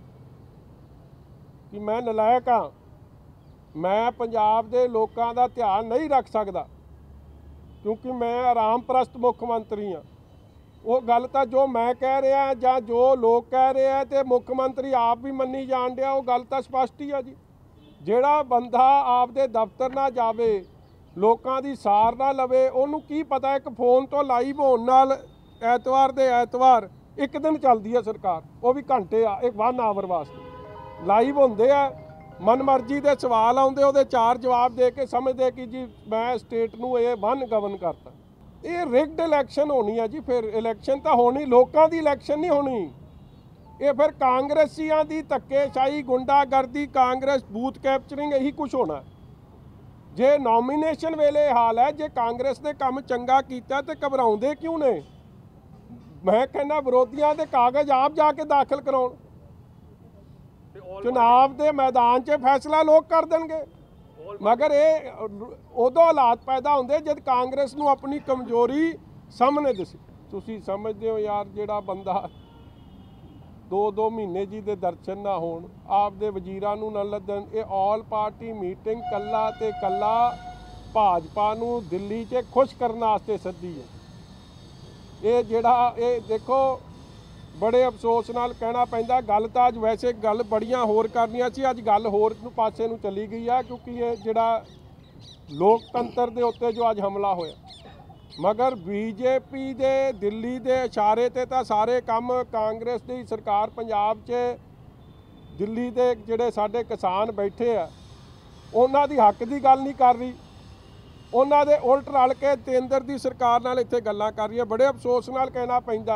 कि मैं नलायक हाँ, मैं पंजाब के लोगों का ध्यान नहीं रख सकता क्योंकि मैं आराम परस्त मुख्यमंत्री हाँ। वो गल तो जो मैं कह रहा या जो लोग कह रहे हैं तो मुख्यमंत्री आप भी मनी जान दिया, वो गल तो स्पष्ट ही है जी। ਜਿਹੜਾ ਬੰਦਾ ਆਪਦੇ ਦਫ਼ਤਰ ਨਾ ਜਾਵੇ, ਲੋਕਾਂ ਦੀ ਸਾਰ ਨਾ ਲਵੇ, ਉਹਨੂੰ ਕੀ ਪਤਾ ਇੱਕ ਫੋਨ ਤੋਂ ਲਾਈਵ ਹੋਣ ਨਾਲ ਐਤਵਾਰ ਦੇ ਐਤਵਾਰ ਇੱਕ ਦਿਨ ਚੱਲਦੀ ਹੈ ਸਰਕਾਰ, ਉਹ ਵੀ ਘੰਟੇ ਆ, ਇੱਕ 1 ਆਵਰ ਵਾਸਤੇ ਲਾਈਵ ਹੁੰਦੇ ਆ, ਮਨਮਰਜ਼ੀ ਦੇ ਸਵਾਲ ਆਉਂਦੇ, ਉਹਦੇ 4 ਜਵਾਬ ਦੇ ਕੇ ਸਮਝਦੇ ਕਿ ਜੀ ਮੈਂ ਸਟੇਟ ਨੂੰ ਇਹ ਗਵਰਨ ਕਰਤਾ। ਇਹ ਰਿਗਡ ਇਲੈਕਸ਼ਨ ਹੋਣੀ ਆ ਜੀ। ਫਿਰ ਇਲੈਕਸ਼ਨ ਤਾਂ ਹੋਣੀ, ਲੋਕਾਂ ਦੀ ਇਲੈਕਸ਼ਨ ਨਹੀਂ ਹੋਣੀ। ਇਹ ਫਿਰ ਕਾਂਗਰਸੀਆਂ ਦੀ ਧੱਕੇਸ਼ਾਹੀ, ਗੁੰਡਾਗਰਦੀ, ਕਾਂਗਰਸ ਬੂਥ ਕੈਪਚਰਿੰਗ, ਇਹੀ ਕੁਝ ਹੋਣਾ। ਜੇ ਨੋਮੀਨੇਸ਼ਨ ਵੇਲੇ ਹਾਲ ਹੈ, ਜੇ ਕਾਂਗਰਸ ਨੇ ਕੰਮ ਚੰਗਾ ਕੀਤਾ ਤੇ ਘਬਰਾਉਂਦੇ ਕਿਉਂ ਨੇ? ਮੈਂ ਕਹਿੰਦਾ ਵਿਰੋਧੀਆਂ ਦੇ ਕਾਗਜ਼ ਆਪ ਜਾ ਕੇ ਦਾਖਲ ਕਰਾਉਣ, ਚੁਣਾਵ ਦੇ ਮੈਦਾਨ 'ਚ ਫੈਸਲਾ ਲੋਕ ਕਰ ਦੇਣਗੇ। ਮਗਰ ਇਹ ਉਦੋਂ ਹਾਲਾਤ ਪੈਦਾ ਹੁੰਦੇ ਜਦ ਕਾਂਗਰਸ ਨੂੰ ਆਪਣੀ ਕਮਜ਼ੋਰੀ ਸਾਹਮਣੇ ਦਿਸੇ। ਤੁਸੀਂ ਸਮਝਦੇ ਹੋ ਯਾਰ, ਜਿਹੜਾ ਬੰਦਾ 2-2 ਮਹੀਨੇ ਜੀ ਦੇ ਦਰਸ਼ਨ ਨਾ ਹੋਣ, ਆਪਦੇ ਵਜ਼ੀਰਾਂ ਨੂੰ ਨਾ ਲੱਦਣ, ਇਹ ਆਲ ਪਾਰਟੀ ਮੀਟਿੰਗ ਕੱਲਾ ਤੇ ਕੱਲਾ ਭਾਜਪਾ ਨੂੰ ਦਿੱਲੀ 'ਚ ਖੁਸ਼ ਕਰਨ ਵਾਸਤੇ ਸੱਦੀ ਹੈ। ਇਹ ਜਿਹੜਾ ਇਹ ਦੇਖੋ, ਬੜੇ ਅਫਸੋਸ ਨਾਲ ਕਹਿਣਾ ਪੈਂਦਾ, ਗੱਲ ਤਾਂ ਅੱਜ ਵੈਸੇ ਗੱਲ ਬੜੀਆਂ ਹੋਰ ਕਰਨੀਆਂ ਸੀ, ਅੱਜ ਗੱਲ ਹੋਰ ਨੂੰ ਪਾਸੇ ਨੂੰ ਚਲੀ ਗਈ ਆ, ਕਿਉਂਕਿ ਇਹ ਜਿਹੜਾ ਲੋਕਤੰਤਰ ਦੇ ਉੱਤੇ ਜੋ ਅੱਜ ਹਮਲਾ ਹੋਇਆ। मगर बीजेपी दे दिल्ली दे इशारे ते तां सारे काम कांग्रेस दी सरकार पंजाब च दिल्ली दे जिहड़े साडे किसान बैठे आ उन्हां दी हक दी गल नहीं कर रही, उन्हां दे उल्ट रल के केंद्र दी सरकार नाल इत्थे गल्लां कर रही है। बड़े अफसोस नाल कहना पैंदा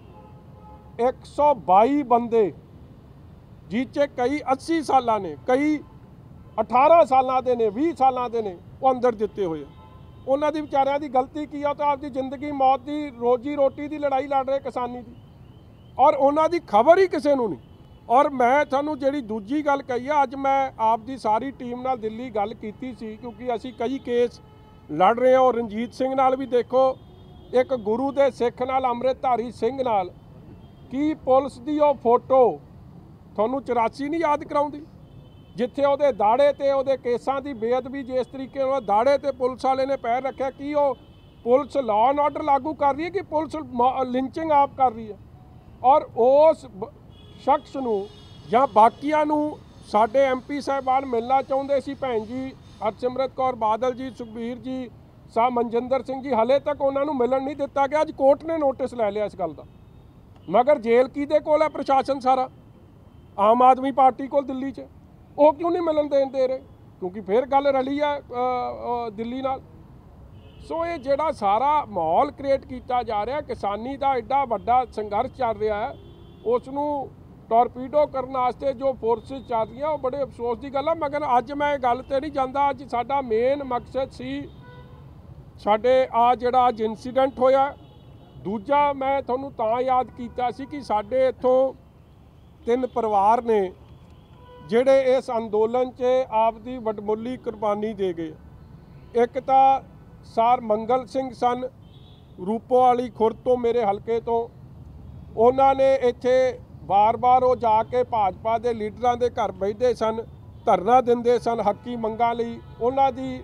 है 122 बंदे जिह कई 80 सालां ने, कई 18 सालां दे ने, 20 सालां दे ने, वो अंदर दिते हुए। ਉਹਨਾਂ ਦੀ ਵਿਚਾਰਿਆਂ ਦੀ ਗਲਤੀ ਕੀ ਆ? ਤਾਂ ਆਪਦੀ ਜ਼ਿੰਦਗੀ ਮੌਤ ਦੀ, ਰੋਜੀ ਰੋਟੀ ਦੀ ਲੜਾਈ ਲੜ ਰਹੇ ਕਿਸਾਨੀ ਦੀ, ਔਰ ਉਹਨਾਂ ਦੀ ਖਬਰ ਹੀ ਕਿਸੇ ਨੂੰ ਨਹੀਂ। ਔਰ ਮੈਂ ਤੁਹਾਨੂੰ ਜਿਹੜੀ ਦੂਜੀ ਗੱਲ ਕਹੀ ਆ, ਅੱਜ ਮੈਂ ਆਪਦੀ ਸਾਰੀ ਟੀਮ ਨਾਲ ਦਿੱਲੀ ਗੱਲ ਕੀਤੀ ਸੀ, ਕਿਉਂਕਿ ਅਸੀਂ ਕਈ ਕੇਸ ਲੜ ਰਹੇ ਹਾਂ। ਔਰ ਰਣਜੀਤ ਸਿੰਘ ਨਾਲ ਵੀ ਦੇਖੋ, ਇੱਕ ਗੁਰੂ ਦੇ ਸਿੱਖ ਨਾਲ, ਅੰਮ੍ਰਿਤਧਾਰੀ ਸਿੰਘ ਨਾਲ, ਕੀ ਪੁਲਿਸ ਦੀ ਉਹ ਫੋਟੋ ਤੁਹਾਨੂੰ 84 ਨਹੀਂ ਯਾਦ ਕਰਾਉਂਦੀ, ਜਿੱਥੇ ਉਹਦੇ ਦਾੜੇ ਤੇ ਉਹਦੇ ਕੇਸਾਂ ਦੀ ਬੇਅਦਬੀ ਜਿਸ ਤਰੀਕੇ ਨਾਲ ਦਾੜੇ ਤੇ ਪੁਲਿਸ ਵਾਲੇ ਨੇ ਪੈਰ ਰੱਖਿਆ, ਕੀ ਉਹ ਪੁਲਿਸ ਲਾਅ ਐਂਡ ਆਰਡਰ ਲਾਗੂ ਕਰ ਰਹੀ ਹੈ ਕਿ ਪੁਲਿਸ ਲਿੰਚਿੰਗ ਆਪ ਕਰ ਰਹੀ ਹੈ? ਔਰ ਉਸ ਸ਼ਖਸ ਨੂੰ ਜਾਂ ਬਾਕੀਆਂ ਨੂੰ ਸਾਡੇ MP ਸਾਹਿਬਾਨ ਮਿਲਣਾ ਚਾਹੁੰਦੇ ਸੀ, ਭੈਣ ਜੀ ਹਰਸਿਮਰਤ ਕੌਰ ਬਾਦਲ ਜੀ, ਸੁਖਬੀਰ ਜੀ, ਸਾਹਿਬ ਮਨਜਿੰਦਰ ਸਿੰਘ ਜੀ, ਹਲੇ ਤੱਕ ਉਹਨਾਂ ਨੂੰ ਮਿਲਣ ਨਹੀਂ ਦਿੱਤਾ ਗਿਆ। ਅੱਜ ਕੋਰਟ ਨੇ ਨੋਟਿਸ ਲੈ ਲਿਆ ਇਸ ਗੱਲ ਦਾ। ਮਗਰ ਜੇਲ੍ਹ ਕਿਹਦੇ ਕੋਲ ਹੈ? ਪ੍ਰਸ਼ਾਸਨ ਸਾਰਾ ਆਮ ਆਦਮੀ ਪਾਰਟੀ ਕੋਲ ਦਿੱਲੀ 'ਚ। ਉਹ ਕਿਉਂ ਨਹੀਂ ਮਿਲਣ ਦੇਣ ਦੇ ਰਹੇ? ਕਿਉਂਕਿ ਫਿਰ ਗੱਲ ਰਲੀ ਆ ਦਿੱਲੀ ਨਾਲ। ਸੋ ਇਹ ਜਿਹੜਾ ਸਾਰਾ ਮਾਹੌਲ ਕ੍ਰੀਏਟ ਕੀਤਾ ਜਾ ਰਿਹਾ, ਕਿਸਾਨੀ ਦਾ ਐਡਾ ਵੱਡਾ ਸੰਘਰਸ਼ ਚੱਲ ਰਿਹਾ ਹੈ, ਉਸ ਨੂੰ ਟੋਰਪੀਡੋ ਕਰਨ ਵਾਸਤੇ ਜੋ ਫੋਰਸਿਸ ਚੱਲ ਰਹੀਆਂ, ਉਹ ਬੜੇ ਅਫਸੋਸ ਦੀ ਗੱਲ ਆ। ਮਗਰ ਅੱਜ ਮੈਂ ਗੱਲ ਤੇ ਨਹੀਂ ਜਾਂਦਾ। ਅੱਜ ਸਾਡਾ ਮੇਨ ਮਕਸਦ ਸੀ, ਸਾਡੇ ਆ ਜਿਹੜਾ ਅੱਜ ਇਨਸੀਡੈਂਟ ਹੋਇਆ। ਦੂਜਾ ਮੈਂ ਤੁਹਾਨੂੰ ਤਾਂ ਯਾਦ ਕੀਤਾ ਸੀ ਕਿ ਸਾਡੇ ਇੱਥੋਂ 3 ਪਰਿਵਾਰ ਨੇ ਜਿਹੜੇ ਇਸ ਅੰਦੋਲਨ 'ਚ ਆਪਦੀ ਵਡਮੁੱਲੀ ਕੁਰਬਾਨੀ ਦੇ ਗਏ। ਇੱਕ ਤਾਂ ਸਰ ਮੰਗਲ ਸਿੰਘ ਸਨ, ਰੂਪੋ ਵਾਲੀ ਖੁਰਦ ਤੋਂ, ਮੇਰੇ ਹਲਕੇ ਤੋਂ। ਉਹਨਾਂ ਨੇ ਇੱਥੇ ਬਾਰ-ਬਾਰ ਉਹ ਜਾ ਕੇ ਭਾਜਪਾ ਦੇ ਲੀਡਰਾਂ ਦੇ ਘਰ ਬੈਠਦੇ ਸਨ, ਧਰਨਾ ਦਿੰਦੇ ਸਨ ਹੱਕੀ ਮੰਗਾਂ ਲਈ। ਉਹਨਾਂ ਦੀ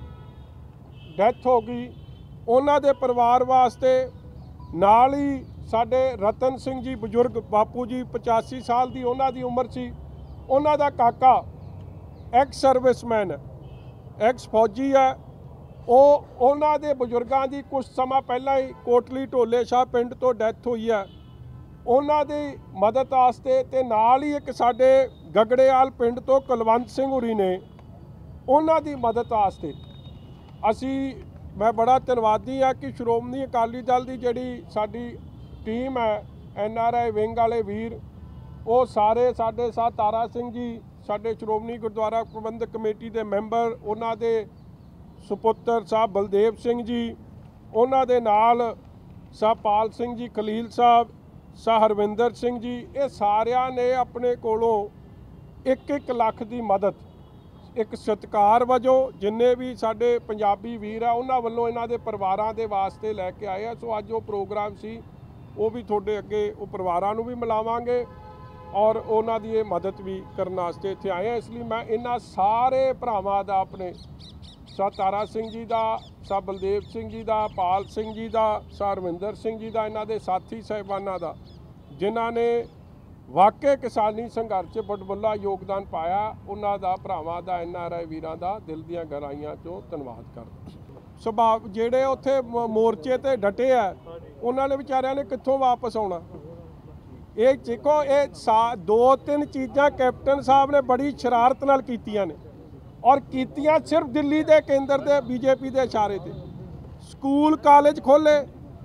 ਡੈਥ ਹੋ ਗਈ। ਉਹਨਾਂ ਦੇ ਪਰਿਵਾਰ ਵਾਸਤੇ ਨਾਲ ਹੀ ਸਾਡੇ ਰਤਨ ਸਿੰਘ ਜੀ ਬਜ਼ੁਰਗ ਬਾਪੂ ਜੀ, 85 ਸਾਲ ਦੀ ਉਹਨਾਂ ਦੀ ਉਮਰ ਸੀ। ਉਹਨਾਂ ਦਾ ਕਾਕਾ ਐਕਸ ਸਰਵਿਸਮੈਨ ਹੈ, ਐਕਸ ਫੌਜੀ ਹੈ। ਉਹਨਾਂ ਦੇ ਬਜ਼ੁਰਗਾਂ ਦੀ ਕੁਝ ਸਮਾਂ ਪਹਿਲਾਂ ਹੀ ਕੋਟਲੀ ਢੋਲੇ ਸ਼ਾਹ ਪਿੰਡ ਤੋਂ ਡੈਥ ਹੋਈ ਹੈ। ਉਹਨਾਂ ਦੀ ਮਦਦ ਵਾਸਤੇ ਤੇ ਨਾਲ ਹੀ ਇੱਕ ਸਾਡੇ ਗਗੜੇਵਾਲ ਪਿੰਡ ਤੋਂ ਕੁਲਵੰਤ ਸਿੰਘ ਹੁਰੀ ਨੇ, ਉਹਨਾਂ ਦੀ ਮਦਦ ਵਾਸਤੇ ਮੈਂ ਬੜਾ ਧੰਨਵਾਦੀ ਹਾਂ ਕਿ ਸ਼੍ਰੋਮਣੀ ਅਕਾਲੀ ਦਲ ਦੀ ਜਿਹੜੀ ਸਾਡੀ ਟੀਮ ਹੈ, NRI ਵਿੰਗ ਵਾਲੇ ਵੀਰ, ਉਹ ਸਾਰੇ ਸਾਡੇ ਸਾਥ ਤਾਰਾ ਸਿੰਘ ਜੀ, ਸਾਡੇ ਸ਼੍ਰੋਮਣੀ ਗੁਰਦੁਆਰਾ ਪ੍ਰਬੰਧਕ ਕਮੇਟੀ ਦੇ ਮੈਂਬਰ, ਉਹਨਾਂ ਦੇ ਸੁਪੁੱਤਰ ਸਾਹਿਬ ਬਲਦੇਵ ਸਿੰਘ ਜੀ, ਉਹਨਾਂ ਦੇ ਨਾਲ ਸਾਹਿਬ ਪਾਲ ਸਿੰਘ ਜੀ ਖਲੀਲ ਸਾਹਿਬ, ਸਾਹਿਬ ਹਰਵਿੰਦਰ ਸਿੰਘ ਜੀ, ਇਹ ਸਾਰਿਆਂ ਨੇ ਆਪਣੇ ਕੋਲੋਂ 1-1 ਲੱਖ ਦੀ ਮਦਦ ਇੱਕ ਸਤਿਕਾਰ ਵਜੋਂ ਜਿੰਨੇ ਵੀ ਸਾਡੇ ਪੰਜਾਬੀ ਵੀਰ ਆ ਉਹਨਾਂ ਵੱਲੋਂ ਇਹਨਾਂ ਦੇ ਪਰਿਵਾਰਾਂ ਦੇ ਵਾਸਤੇ ਲੈ ਕੇ ਆਏ ਆ। ਸੋ ਅੱਜ ਉਹ ਪ੍ਰੋਗਰਾਮ ਸੀ, ਉਹ ਵੀ ਤੁਹਾਡੇ ਅੱਗੇ ਉਹ ਪਰਿਵਾਰਾਂ ਨੂੰ ਵੀ ਮਿਲਾਵਾਂਗੇ ਔਰ ਉਹਨਾਂ ਦੀ ਇਹ ਮਦਦ ਵੀ ਕਰਨ ਵਾਸਤੇ ਇੱਥੇ ਆਏ ਆ। ਇਸ ਲਈ ਮੈਂ ਇਹਨਾਂ ਸਾਰੇ ਭਰਾਵਾਂ ਦਾ, ਆਪਣੇ ਸਾ ਤਾਰਾ ਸਿੰਘ ਜੀ ਦਾ, ਸਾ ਬਲਦੇਵ ਸਿੰਘ ਜੀ ਦਾ, ਪਾਲ ਸਿੰਘ ਜੀ ਦਾ, ਸਾ ਰਵਿੰਦਰ ਸਿੰਘ ਜੀ ਦਾ, ਇਹਨਾਂ ਦੇ ਸਾਥੀ ਸਾਹਿਬਾਨਾਂ ਦਾ ਜਿਨ੍ਹਾਂ ਨੇ ਵਾਕਈ ਕਿਸਾਨੀ ਸੰਘਰਸ਼ 'ਚ ਵੱਡਾ ਯੋਗਦਾਨ ਪਾਇਆ, ਉਹਨਾਂ ਦਾ, ਭਰਾਵਾਂ ਦਾ, NRI ਵੀਰਾਂ ਦਾ ਦਿਲ ਦੀਆਂ ਗਹਿਰਾਈਆਂ 'ਚੋਂ ਧੰਨਵਾਦ ਕਰਦਾ। ਸੁਭਾਅ ਜਿਹੜੇ ਉੱਥੇ ਮੋਰਚੇ ਤੇ ਡਟੇ ਆ ਉਹਨਾਂ ਨੇ ਵਿਚਾਰਿਆਂ ਨੇ ਕਿੱਥੋਂ ਵਾਪਸ ਆਉਣਾ। ਇਹ ਦੇਖੋ, ਇਹ 2-3 ਚੀਜ਼ਾਂ ਕੈਪਟਨ ਸਾਹਿਬ ਨੇ ਬੜੀ ਸ਼ਰਾਰਤ ਨਾਲ ਕੀਤੀਆਂ ਨੇ ਔਰ ਕੀਤੀਆਂ ਸਿਰਫ ਦਿੱਲੀ ਦੇ ਕੇਂਦਰ ਦੇ BJP ਦੇ ਇਸ਼ਾਰੇ ਤੇ। ਸਕੂਲ ਕਾਲਜ ਖੋਲ੍ਹੇ,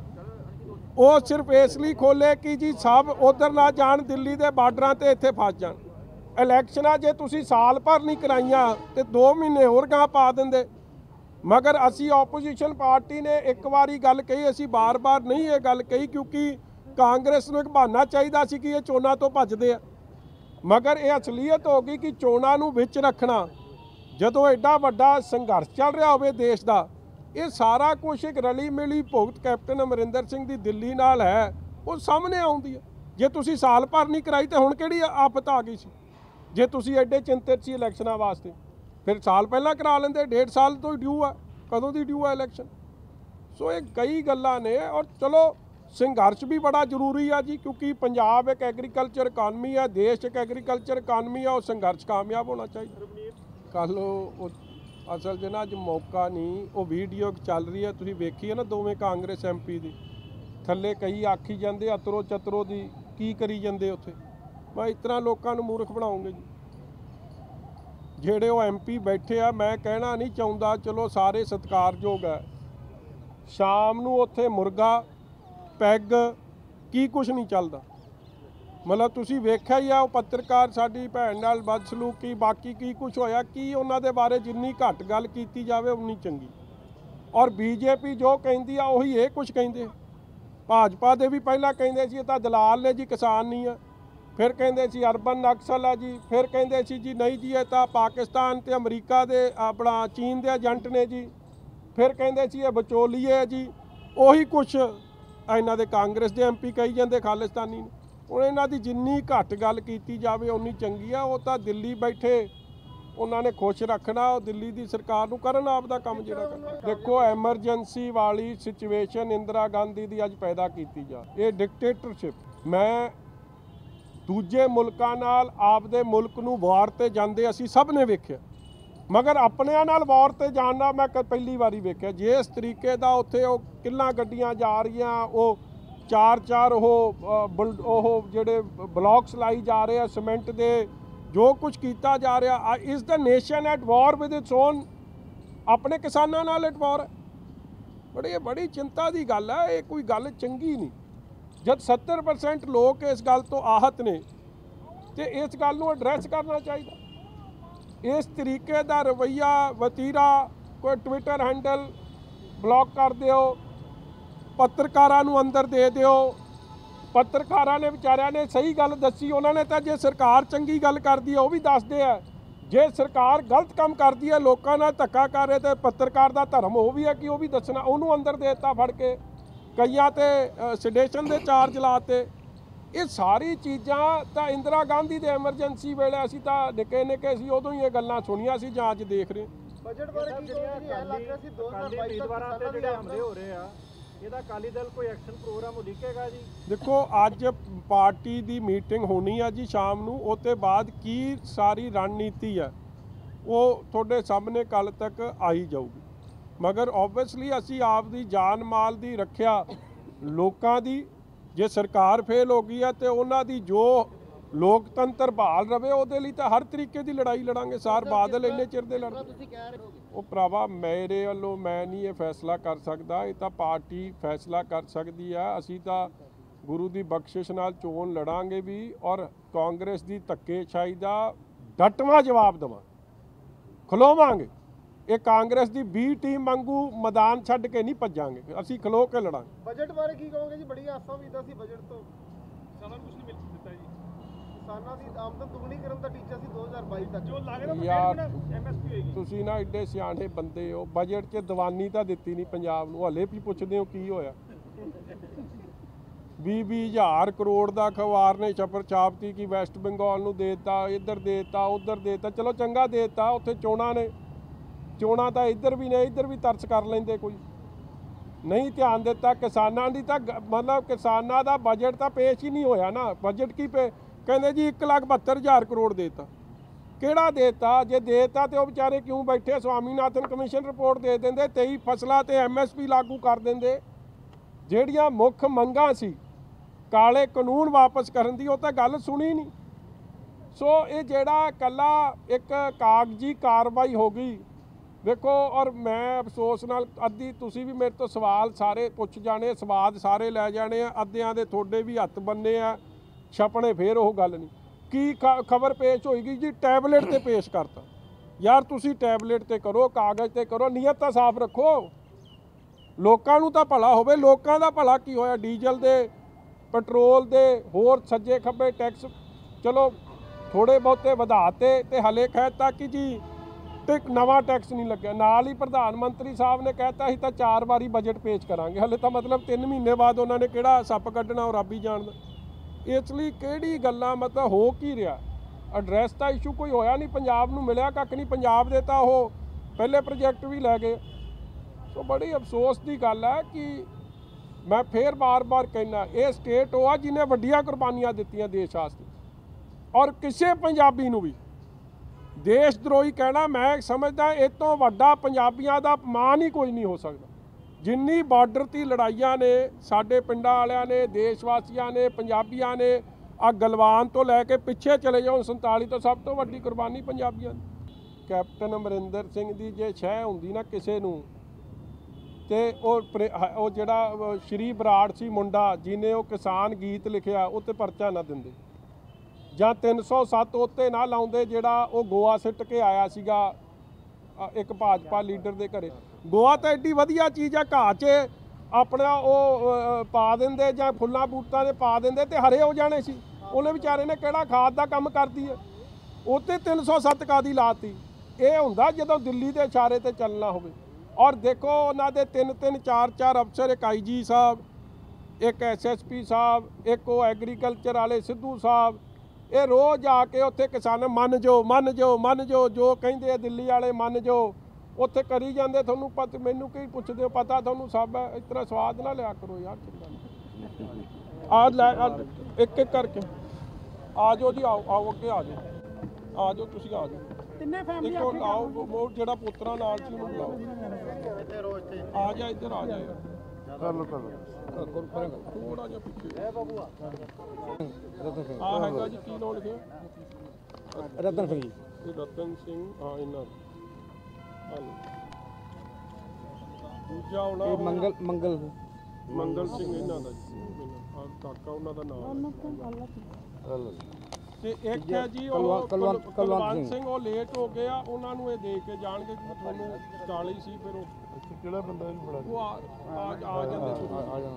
ਉਹ ਸਿਰਫ ਇਸ ਲਈ ਖੋਲ੍ਹੇ ਕਿ ਜੀ ਸਭ ਉਧਰ ਨਾ ਜਾਣ, ਦਿੱਲੀ ਦੇ ਬਾਰਡਰਾਂ ਤੇ ਇੱਥੇ ਫਸ ਜਾਣ। ਇਲੈਕਸ਼ਨਾਂ ਜੇ ਤੁਸੀਂ ਸਾਲ ਭਰ ਨਹੀਂ ਕਰਾਈਆਂ ਤੇ 2 ਮਹੀਨੇ ਹੋਰ ਗਾਂ ਪਾ ਦਿੰਦੇ। ਮਗਰ ਅਸੀਂ ਆਪੋਜੀਸ਼ਨ ਪਾਰਟੀ ਨੇ ਇੱਕ ਵਾਰੀ ਗੱਲ ਕਹੀ, ਅਸੀਂ ਬਾਰ-ਬਾਰ ਨਹੀਂ ਇਹ ਗੱਲ ਕਹੀ ਕਿਉਂਕਿ ਕਾਂਗਰਸ ਨੂੰ ਇੱਕ ਬਹਾਨਾ ਚਾਹੀਦਾ ਸੀ ਕਿ ਇਹ ਚੋਣਾਂ ਤੋਂ ਭੱਜਦੇ ਆ। ਮਗਰ ਇਹ ਅਸਲੀਅਤ ਹੋ ਗਈ ਕਿ ਚੋਣਾਂ ਨੂੰ ਵਿੱਚ ਰੱਖਣਾ, ਜਦੋਂ ਐਡਾ ਵੱਡਾ ਸੰਘਰਸ਼ ਚੱਲ ਰਿਹਾ ਹੋਵੇ ਦੇਸ਼ ਦਾ, ਇਹ ਸਾਰਾ ਕੁਝ ਇੱਕ ਰਲੀ ਮਿਲੀ ਭੁਗਤ ਕੈਪਟਨ ਅਮਰਿੰਦਰ ਸਿੰਘ ਦੀ ਦਿੱਲੀ ਨਾਲ ਹੈ, ਉਹ ਸਾਹਮਣੇ ਆਉਂਦੀ ਹੈ। ਜੇ ਤੁਸੀਂ ਸਾਲ ਭਰ ਨਹੀਂ ਕਰਾਈ ਤੇ ਹੁਣ ਕਿਹੜੀ ਆਫਤ ਆ ਗਈ ਸੀ? ਜੇ ਤੁਸੀਂ ਐਡੇ ਚਿੰਤਤ ਸੀ ਇਲੈਕਸ਼ਨਾਂ ਵਾਸਤੇ ਫਿਰ ਸਾਲ ਪਹਿਲਾਂ ਕਰਾ ਲੈਂਦੇ। 1.5 ਸਾਲ ਤੋਂ ਡਿਊ ਆ, ਕਦੋਂ ਦੀ ਡਿਊ ਆ ਇਲੈਕਸ਼ਨ? ਸੋ ਇਹ ਕਈ ਗੱਲਾਂ ਨੇ ਔਰ ਚਲੋ ਸੰਘਰਸ਼ ਵੀ ਬੜਾ ਜ਼ਰੂਰੀ ਆ ਜੀ, ਕਿਉਂਕਿ ਪੰਜਾਬ ਇੱਕ ਐਗਰੀਕਲਚਰ ਇਕਾਨਮੀ ਆ, ਦੇਸ਼ ਇੱਕ ਐਗਰੀਕਲਚਰ ਇਕਾਨਮੀ ਆ, ਉਹ ਸੰਘਰਸ਼ ਕਾਮਯਾਬ ਹੋਣਾ ਚਾਹੀਦਾ। ਕੱਲ੍ਹ ਉਹ ਅਸਲ 'ਚ ਨਾ ਅੱਜ ਮੌਕਾ ਨਹੀਂ, ਉਹ ਵੀਡੀਓ ਚੱਲ ਰਹੀ ਹੈ, ਤੁਸੀਂ ਵੇਖੀ ਹੈ ਨਾ, ਦੋਵੇਂ ਕਾਂਗਰਸ MP ਦੀ ਥੱਲੇ ਕਈ ਆਖੀ ਜਾਂਦੇ ਅਤਰੋ ਚਤਰੋ ਦੀ, ਕੀ ਕਰੀ ਜਾਂਦੇ ਉੱਥੇ? ਮੈਂ ਇਸ ਤਰ੍ਹਾਂ ਲੋਕਾਂ ਨੂੰ ਮੂਰਖ ਬਣਾਉਂਗੇ ਜੀ। ਜਿਹੜੇ ਉਹ MP ਬੈਠੇ ਆ, ਮੈਂ ਕਹਿਣਾ ਨਹੀਂ ਚਾਹੁੰਦਾ, ਚਲੋ ਸਾਰੇ ਸਤਿਕਾਰਯੋਗ ਹੈ, ਸ਼ਾਮ ਨੂੰ ਉੱਥੇ ਮੁਰਗਾ ਪੈਗ ਕੀ ਕੁਛ ਨਹੀਂ ਚੱਲਦਾ। ਮਤਲਬ ਤੁਸੀਂ ਵੇਖਿਆ ਹੀ ਆ, ਉਹ ਪੱਤਰਕਾਰ ਸਾਡੀ ਭੈਣ ਨਾਲ ਬਦਸਲੂਕੀ, ਬਾਕੀ ਕੀ ਕੁਛ ਹੋਇਆ, ਕੀ ਉਹਨਾਂ ਦੇ ਬਾਰੇ ਜਿੰਨੀ ਘੱਟ ਗੱਲ ਕੀਤੀ ਜਾਵੇ ਉਨੀ ਚੰਗੀ। ਔਰ BJP ਜੋ ਕਹਿੰਦੀ ਆ ਉਹੀ ਇਹ ਕੁਛ ਕਹਿੰਦੇ। ਭਾਜਪਾ ਦੇ ਵੀ ਪਹਿਲਾਂ ਕਹਿੰਦੇ ਸੀ ਇਹ ਤਾਂ ਦਲਾਲ ਨੇ ਜੀ, ਕਿਸਾਨ ਨਹੀਂ ਆ, ਫਿਰ ਕਹਿੰਦੇ ਸੀ ਅਰਬਨ ਨਕਸਲ ਆ ਜੀ, ਫਿਰ ਕਹਿੰਦੇ ਸੀ ਜੀ ਨਹੀਂ ਜੀ ਇਹ ਤਾਂ ਪਾਕਿਸਤਾਨ ਤੇ ਅਮਰੀਕਾ ਦੇ, ਆਪਣਾ ਚੀਨ ਦੇ ਏਜੰਟ ਨੇ ਜੀ, ਫਿਰ ਕਹਿੰਦੇ ਸੀ ਇਹ ਵਿਚੋਲੀਏ ਆ ਜੀ। ਉਹੀ ਕੁਛ ਇਹਨਾਂ ਦੇ ਕਾਂਗਰਸ ਦੇ MP ਕਹੀ ਜਾਂਦੇ ਖਾਲਿਸਤਾਨੀ ਨੇ। ਹੁਣ ਇਹਨਾਂ ਦੀ ਜਿੰਨੀ ਘੱਟ ਗੱਲ ਕੀਤੀ ਜਾਵੇ ਉਨੀ ਚੰਗੀ ਆ। ਉਹ ਤਾਂ ਦਿੱਲੀ ਬੈਠੇ ਉਹਨਾਂ ਨੇ ਖੁਸ਼ ਰੱਖਣਾ, ਉਹ ਦਿੱਲੀ ਦੀ ਸਰਕਾਰ ਨੂੰ ਕਰਨ ਆਪਦਾ ਕੰਮ ਜਿਹੜਾ ਕਰਨਾ। ਦੇਖੋ, ਐਮਰਜੈਂਸੀ ਵਾਲੀ ਸਿਚੁਏਸ਼ਨ ਇੰਦਰਾ ਗਾਂਧੀ ਦੀ ਅੱਜ ਪੈਦਾ ਕੀਤੀ ਜਾ, ਇਹ ਡਿਕਟੇਟਰਸ਼ਿਪ। ਮੈਂ ਦੂਜੇ ਮੁਲਕਾਂ ਨਾਲ ਆਪਦੇ ਮੁਲਕ ਨੂੰ ਵਾਰ ਤੇ ਜਾਂਦੇ ਅਸੀਂ ਸਭ ਨੇ ਵੇਖਿਆ, ਮਗਰ ਆਪਣਿਆਂ ਨਾਲ ਵਾਰ ਤੇ ਜਾਣਾ ਮੈਂ ਪਹਿਲੀ ਵਾਰੀ ਵੇਖਿਆ। ਜਿਸ ਤਰੀਕੇ ਦਾ ਉੱਥੇ ਉਹ ਕਿੱਲਾਂ ਗੱਡੀਆਂ ਜਾ ਰਹੀਆਂ, ਉਹ ਚਾਰ ਉਹ ਜਿਹੜੇ ਬਲੌਕਸ ਲਾਈ ਜਾ ਰਹੇ ਆ ਸੀਮੈਂਟ ਦੇ, ਜੋ ਕੁਝ ਕੀਤਾ ਜਾ ਰਿਹਾ, ਇਸ ਦਾ nation at war with its own, ਆਪਣੇ ਕਿਸਾਨਾਂ ਨਾਲ ਐਟ ਵਾਰ ਹੈ। ਬੜੀ ਚਿੰਤਾ ਦੀ ਗੱਲ ਹੈ, ਇਹ ਕੋਈ ਗੱਲ ਚੰਗੀ ਨਹੀਂ। ਜਦ 70% ਲੋਕ ਇਸ ਗੱਲ ਤੋਂ ਆਹਤ ਨੇ ਤੇ ਇਸ ਗੱਲ ਨੂੰ ਐਡਰੈਸ ਕਰਨਾ ਚਾਹੀਦਾ। ਇਸ ਤਰੀਕੇ ਦਾ ਰਵੱਈਆ, ਵਤੀਰਾ, ਕੋਈ ਟਵਿੱਟਰ ਹੈਂਡਲ ਬਲੌਕ ਕਰ ਦਿਓ, ਪੱਤਰਕਾਰਾਂ ਨੂੰ ਅੰਦਰ ਦੇ ਦਿਓ। ਪੱਤਰਕਾਰਾਂ ਨੇ ਵਿਚਾਰਿਆਂ ਨੇ ਸਹੀ ਗੱਲ ਦੱਸੀ, ਉਹਨਾਂ ਨੇ ਤਾਂ ਜੇ ਸਰਕਾਰ ਚੰਗੀ ਗੱਲ ਕਰਦੀ ਹੈ ਉਹ ਵੀ ਦੱਸਦੇ ਆ, ਜੇ ਸਰਕਾਰ ਗਲਤ ਕੰਮ ਕਰਦੀ ਹੈ, ਲੋਕਾਂ ਨਾਲ ਧੱਕਾ ਕਰ ਰਹੇ, ਤੇ ਪੱਤਰਕਾਰ ਦਾ ਧਰਮ ਉਹ ਵੀ ਹੈ ਕਿ ਉਹ ਵੀ ਦੱਸਣਾ। ਉਹਨੂੰ ਅੰਦਰ ਦੇ ਦਿੱਤਾ ਫੜ ਕੇ, ਕਈਆਂ ਤੇ ਸੈਡੇਸ਼ਨ ਦੇ ਚਾਰਜ ਲਾਤੇ। ਇਹ ਸਾਰੀ ਚੀਜ਼ਾਂ ਤਾਂ ਇੰਦਰਾ ਗਾਂਧੀ ਦੇ ਐਮਰਜੈਂਸੀ ਵੇਲੇ ਅਸੀਂ ਤਾਂ ਨਿੱਕੇ ਸੀ, ਉਦੋਂ ਹੀ ਇਹ ਗੱਲਾਂ ਸੁਣੀਆਂ ਸੀ ਜਾਂ ਅੱਜ ਦੇਖ ਰਹੇ। ਬਜਟ ਬਾਰੇ ਕੀ ਕਹੋਗੇ? ਇਹ ਲੱਗ ਰਿਹਾ ਸੀ 2022 ਉਮੀਦਵਾਰਾਂ ਤੇ ਜਿਹੜੇ ਹਮਲੇ ਹੋ ਰਹੇ ਆ, ਇਹਦਾ ਅਕਾਲੀ ਦਲ ਕੋਈ ਐਕਸ਼ਨ ਪ੍ਰੋਗਰਾਮ ਉਲੀਕੇਗਾ ਜੀ? ਦੇਖੋ, ਅੱਜ ਪਾਰਟੀ ਦੀ ਮੀਟਿੰਗ ਹੋਣੀ ਆ ਜੀ ਸ਼ਾਮ ਨੂੰ, ਉਹ ਤੋਂ ਬਾਅਦ ਕੀ ਸਾਰੀ ਰਣਨੀਤੀ ਆ ਉਹ ਤੁਹਾਡੇ ਸਾਹਮਣੇ ਕੱਲ੍ਹ ਤੱਕ ਆਈ ਜਾਊਗੀ। ਮਗਰ ਓਬਵੀਅਸਲੀ ਅਸੀਂ ਆਪ ਦੀ ਜਾਨ ਮਾਲ ਦੀ ਰੱਖਿਆ, ਲੋਕਾਂ ਦੀ, ਜੇ ਸਰਕਾਰ ਫੇਲ ਹੋ ਗਈ ਹੈ ਤੇ ਉਹਨਾਂ ਦੀ ਜੋ ਲੋਕਤੰਤਰ ਬਹਾਲ ਰਵੇ ਉਹਦੇ ਲਈ ਤਾਂ ਹਰ ਤਰੀਕੇ ਦੀ ਲੜਾਈ ਲੜਾਂਗੇ। ਸਾਰ ਬਾਦਲ ਇੰਨੇ ਚਿਰ ਦੇ ਲੜਦੇ, ਉਹ ਭਰਾਵਾ ਮੇਰੇ ਵੱਲੋਂ ਮੈਂ ਨਹੀਂ ਇਹ ਫੈਸਲਾ ਕਰ ਸਕਦਾ, ਇਹ ਤਾਂ ਪਾਰਟੀ ਫੈਸਲਾ ਕਰ ਸਕਦੀ ਆ। ਅਸੀਂ ਤਾਂ ਗੁਰੂ ਦੀ ਬਖਸ਼ਿਸ਼ ਨਾਲ ਚੋਣ ਲੜਾਂਗੇ ਵੀ, ਔਰ ਕਾਂਗਰਸ ਦੀ ਧੱਕੇਸ਼ਾਹੀ ਦਾ ਡਟਵਾਂ ਜਵਾਬ ਦੇਵਾਂ, ਖਲੋਵਾਂਗੇ। ਇਹ ਕਾਂਗਰਸ ਦੀ B ਟੀਮ ਵਾਂਗੂ ਮੈਦਾਨ ਛੱਡ ਕੇ ਨਹੀਂ ਭੱਜਾਂਗੇ, ਅਸੀਂ ਖਲੋ ਕੇ ਲੜਾਂਗੇ। ਬਜਟ ਬਾਰੇ ਕੀ ਕਹੋਗੇ ਜੀ? ਬੜੀ ਆਸਾਂ ਉਮੀਦਾਂ ਸੀ ਬਜਟ ਤੋਂ, ਕਿਸਾਨਾਂ ਨੂੰ ਕੁਝ ਨਹੀਂ ਮਿਲ ਦਿੱਤਾ ਜੀ। ਕਿਸਾਨਾਂ ਦੀ ਆਮਦਨ ਦੁੱਗਣੀ ਕਰਨ ਦਾ ਟੀਚਾ ਸੀ 2022 ਤੱਕ ਜੋ ਲੱਗ ਰਿਹਾ ਯਾਰ ਐਮਐਸਪੀ ਹੋਏਗੀ। ਤੁਸੀਂ ਨਾ ਏਡੇ ਸਿਆਣੇ ਬੰਦੇ ਹੋ, ਬਜਟ 'ਚ ਦੀਵਾਨੀ ਤਾਂ ਦਿੱਤੀ ਨਹੀਂ ਪੰਜਾਬ ਨੂੰ, ਹਲੇ ਵੀ ਪੁੱਛਦੇ ਹੋ ਕੀ ਹੋਇਆ। 20,000 ਕਰੋੜ ਦਾ ਅਖਬਾਰ ਨੇ ਛਪਰ ਛਾਪਤੀ ਕਿ ਵੈਸਟ ਬੰਗਾਲ ਨੂੰ ਦੇਤਾ, ਇੱਧਰ ਦੇਤਾ, ਉੱਧਰ ਦੇਤਾ। ਚਲੋ ਚੰਗਾ ਦੇਤਾ, ਉੱਥੇ ਚੋਣਾਂ ਨੇ, ਚੋਣਾਂ ਤਾਂ ਇੱਧਰ ਵੀ ਨੇ, ਇੱਧਰ ਵੀ ਤਰਸ ਕਰ ਲੈਂਦੇ। ਕੋਈ ਨਹੀਂ ਧਿਆਨ ਦਿੱਤਾ ਕਿਸਾਨਾਂ ਦੀ, ਤਾਂ ਮਤਲਬ ਕਿਸਾਨਾਂ ਦਾ ਬਜਟ ਤਾਂ ਪੇਸ਼ ਹੀ ਨਹੀਂ ਹੋਇਆ ਨਾ। ਬਜਟ ਕੀ ਕਹਿੰਦੇ ਜੀ 1,72,000 ਕਰੋੜ ਦੇਤਾ। ਕਿਹੜਾ ਦੇਤਾ? ਜੇ ਦੇਤਾ ਤੇ ਉਹ ਵਿਚਾਰੇ ਕਿਉਂ ਬੈਠੇ? ਸਵਾਮੀਨਾਥਨ ਕਮਿਸ਼ਨ ਰਿਪੋਰਟ ਦੇ ਦਿੰਦੇ, 23 ਫਸਲਾਂ ਤੇ ਐਮਐਸਪੀ ਲਾਗੂ ਕਰ ਦਿੰਦੇ। ਜਿਹੜੀਆਂ ਮੁੱਖ ਮੰਗਾਂ ਸੀ ਕਾਲੇ ਕਾਨੂੰਨ ਵਾਪਸ ਕਰਨ ਦੀ, ਉਹ ਤਾਂ ਗੱਲ ਸੁਣੀ ਨਹੀਂ। ਸੋ ਇਹ ਜਿਹੜਾ ਇਕੱਲਾ ਇੱਕ ਕਾਗਜ਼ੀ ਕਾਰਵਾਈ ਹੋ ਗਈ ਵੇਖੋ। ਔਰ ਮੈਂ ਅਫਸੋਸ ਨਾਲ ਅੱਧੀ ਤੁਸੀਂ ਵੀ ਮੇਰੇ ਤੋਂ ਸਵਾਲ ਸਾਰੇ ਪੁੱਛ ਜਾਣੇ, ਸਵਾਦ ਸਾਰੇ ਲੈ ਜਾਣੇ ਆ, ਅੱਧਿਆਂ ਦੇ ਤੁਹਾਡੇ ਵੀ ਹੱਥ ਬੰਨੇ ਆ, ਛਪਣੇ ਫੇਰ ਉਹ ਗੱਲ ਨਹੀਂ। ਕੀ ਖਬਰ ਪੇਸ਼ ਹੋਏਗੀ ਜੀ? ਟੈਬਲੇਟ ਤੇ ਪੇਸ਼ ਕਰਤਾ। ਯਾਰ ਤੁਸੀਂ ਟੈਬਲੇਟ ਤੇ ਕਰੋ, ਕਾਗਜ਼ ਤੇ ਕਰੋ, ਨੀਅਤ ਤਾਂ ਸਾਫ਼ ਰੱਖੋ। ਲੋਕਾਂ ਨੂੰ ਤਾਂ ਭਲਾ ਹੋਵੇ। ਲੋਕਾਂ ਦਾ ਭਲਾ ਕੀ ਹੋਇਆ? ਡੀਜ਼ਲ ਦੇ, ਪੈਟਰੋਲ ਦੇ, ਹੋਰ ਸੱਜੇ ਖੱਬੇ ਟੈਕਸ ਚਲੋ ਥੋੜ੍ਹੇ ਬਹੁਤੇ ਵਧਾਤੇ ਤੇ ਹਲੇ ਕਹਿਤਾ ਕਿ ਜੀ ਤੇ ਨਵਾਂ ਟੈਕਸ ਨਹੀਂ ਲੱਗਿਆ। ਨਾਲ ਹੀ ਪ੍ਰਧਾਨ ਮੰਤਰੀ ਸਾਹਿਬ ਨੇ ਕਹਿਤਾ ਅਸੀਂ ਤਾਂ 4 ਵਾਰੀ ਬਜਟ ਪੇਸ਼ ਕਰਾਂਗੇ। ਹਲੇ ਤਾਂ ਮਤਲਬ 3 ਮਹੀਨੇ ਬਾਅਦ ਉਹਨਾਂ ਨੇ ਕਿਹੜਾ ਸੱਪ ਕੱਢਣਾ ਉਹ ਰੱਬ ਹੀ ਜਾਣਦਾ। ਇਸ ਲਈ ਕਿਹੜੀ ਗੱਲਾਂ ਮਤਲਬ ਹੋ ਕੀ ਰਿਹਾ? ਐਡਰੈਸ ਤਾਂ ਇਸ਼ੂ ਕੋਈ ਹੋਇਆ ਨਹੀਂ, ਪੰਜਾਬ ਨੂੰ ਮਿਲਿਆ ਕੱਖ ਨਹੀਂ। ਪੰਜਾਬ ਦੇ ਤਾਂ ਉਹ ਪਹਿਲੇ ਪ੍ਰੋਜੈਕਟ ਵੀ ਲੈ ਗਏ। ਸੋ ਬੜੀ ਅਫਸੋਸ ਦੀ ਗੱਲ ਹੈ ਕਿ ਮੈਂ ਫੇਰ ਬਾਰ-ਬਾਰ ਕਹਿਣਾ, ਇਹ ਸਟੇਟ ਉਹ ਆ ਜਿਹਨੇ ਵੱਡੀਆਂ ਕੁਰਬਾਨੀਆਂ ਦਿੱਤੀਆਂ ਦੇਸ਼ ਵਾਸਤੇ। ਔਰ ਕਿਸੇ ਪੰਜਾਬੀ ਨੂੰ ਵੀ ਦੇਸ਼ ਦਰੋਹੀ ਕਹਿਣਾ ਮੈਂ ਸਮਝਦਾ ਇਹ ਤੋਂ ਵੱਡਾ ਪੰਜਾਬੀਆਂ ਦਾ ਮਾਣ ਹੀ ਕੋਈ ਨਹੀਂ ਹੋ ਸਕਦਾ। ਜਿੰਨੀ ਬਾਰਡਰ ਦੀ ਲੜਾਈਆਂ ਨੇ ਸਾਡੇ ਪਿੰਡਾਂ ਵਾਲਿਆਂ ਨੇ, ਦੇਸ਼ ਵਾਸੀਆਂ ਨੇ, ਪੰਜਾਬੀਆਂ ਨੇ, ਆ ਗਲਵਾਨ ਤੋਂ ਲੈ ਕੇ ਪਿੱਛੇ ਚਲੇ ਜਾਓ 47 ਤੋਂ, ਸਭ ਤੋਂ ਵੱਡੀ ਕੁਰਬਾਨੀ ਪੰਜਾਬੀਆਂ ਦੀ। ਕੈਪਟਨ ਅਮਰਿੰਦਰ ਸਿੰਘ ਦੀ ਜੇ ਸ਼ਹਿ ਹੁੰਦੀ ਨਾ ਕਿਸੇ ਨੂੰ, ਤੇ ਉਹ ਜਿਹੜਾ ਸ਼੍ਰੀ ਬਰਾੜ ਸੀ ਮੁੰਡਾ ਜਿਹਨੇ ਉਹ ਕਿਸਾਨ ਗੀਤ ਲਿਖਿਆ, ਉਹ 'ਤੇ ਪਰਚਾ ਨਾ ਦਿੰਦੇ, ਜਾਂ 307 ਉੱਤੇ ਨਾ ਲਾਉਂਦੇ, ਜਿਹੜਾ ਉਹ ਗੋਆ ਸਿੱਟ ਕੇ ਆਇਆ ਸੀਗਾ ਇੱਕ ਭਾਜਪਾ ਲੀਡਰ ਦੇ ਘਰੇ। ਗੋਆ ਤਾਂ ਐਡੀ ਵਧੀਆ ਚੀਜ਼ ਆ, ਘਾਹ 'ਚ ਆਪਣਾ ਉਹ ਪਾ ਦਿੰਦੇ ਜਾਂ ਫੁੱਲਾਂ ਬੂਟਾਂ ਦੇ ਪਾ ਦਿੰਦੇ ਤੇ ਹਰੇ ਹੋ ਜਾਣੇ ਸੀ। ਉਹਨੇ ਵਿਚਾਰੇ ਨੇ ਕਿਹੜਾ ਖਾਦ ਦਾ ਕੰਮ ਕਰਦੀ ਹੈ, ਉਹ 'ਤੇ 307 ਕਾਦੀ ਲਾਤੀ। ਇਹ ਹੁੰਦਾ ਜਦੋਂ ਦਿੱਲੀ ਦੇ ਇਸ਼ਾਰੇ 'ਤੇ ਚੱਲਣਾ ਹੋਵੇ। ਔਰ ਦੇਖੋ ਉਹਨਾਂ ਦੇ 3-3 4-4 ਅਫਸਰ, ਇੱਕ ਆਈਜੀ ਸਾਹਿਬ, ਇੱਕ ਐਸਐਸਪੀ ਸਾਹਿਬ, ਇੱਕ ਉਹ ਐਗਰੀਕਲਚਰ ਵਾਲੇ ਸਿੱਧੂ ਸਾਹਿਬ, ਇਹ ਰੋਜ਼ ਆ ਕੇ ਉੱਥੇ ਕਿਸਾਨ ਮੰਨ ਜੋ ਜੋ ਕਹਿੰਦੇ ਆ ਦਿੱਲੀ ਵਾਲੇ ਮੰਨ ਜੋ, ਉੱਥੇ ਕਰੀ ਜਾਂਦੇ। ਤੁਹਾਨੂੰ ਪਤਾ, ਮੈਨੂੰ ਕੀ ਪੁੱਛਦੇ ਹੋ? ਪਤਾ ਤੁਹਾਨੂੰ ਸਭ ਹੈ। ਇਸ ਤਰ੍ਹਾਂ ਸਵਾਦ ਨਾ ਲਿਆ ਕਰੋ ਯਾਰ। ਆ ਲੈ ਇੱਕ ਇੱਕ ਕਰਕੇ ਆ ਜਾਓ ਜੀ, ਆਓ ਅੱਗੇ ਆ ਜਾਓ ਤੁਸੀਂ ਆ ਜਾਓ। ਤਿੰਨੇ ਫੈਮਿਲੀ ਆਓ, ਉਹ ਜਿਹੜਾ ਪੁੱਤਰਾ ਨਾਲ ਸੀ ਉਹਨੂੰ ਬੁਲਾਓ। ਆ ਜਾ ਇੱਧਰ ਆ ਜਾ ਯਾਰ। ਕਰ ਲੋ ਥੋੜਾ ਜਿਹਾ ਪਿੱਛੇ। ਆ ਹੈਗਾ ਜੀ, ਕੀ ਨਾਮ ਲਿਖਿਆ? ਰਤਨ ਸਿੰਘ ਜੀ। ਰਤਨ ਸਿੰਘ, ਹਾਂ ਇਹਨਾਂ ਦੂਜਾ ਆਉਣਾ ਮੰਗਲ ਸਿੰਘ ਇਹਨਾਂ ਦਾ ਜੀ, ਕਾਕਾ ਉਹਨਾਂ ਦਾ ਨਾਮ। ਤੇ ਇੱਕ ਹੈ ਜੀ ਉਹ ਕੁਲਵੰਤ ਸਿੰਘ, ਉਹ ਲੇਟ ਹੋ ਗਏ ਆ, ਉਹਨਾਂ ਨੂੰ ਇਹ ਦੇ ਕੇ ਜਾਣਗੇ ਕਿ ਤੁਹਾਨੂੰ 40 ਸੀ। ਫਿਰ ਉਹ ਕਿਹੜਾ ਬੰਦਾ ਇਹਨੂੰ ਫੜਾ, ਉਹ ਆ ਜਾਂਦੇ।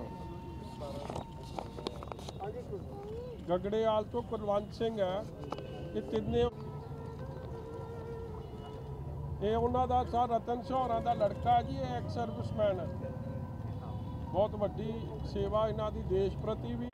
ਗਗੜੇਵਾਲ ਤੋਂ ਕੁਲਵੰਤ ਸਿੰਘ ਹੈ, ਇਹ ਤਿੰਨੇ। ਇਹ ਉਹਨਾਂ ਦਾ ਸਰ ਰਤਨ ਸ਼ੌਹਰਾਂ ਦਾ ਲੜਕਾ ਜੀ, ਇਹ ਐਕਸ ਸਰਵਿਸਮੈਨ ਹੈ। ਬਹੁਤ ਵੱਡੀ ਸੇਵਾ ਇਹਨਾਂ ਦੀ ਦੇਸ਼ ਪ੍ਰਤੀ ਵੀ।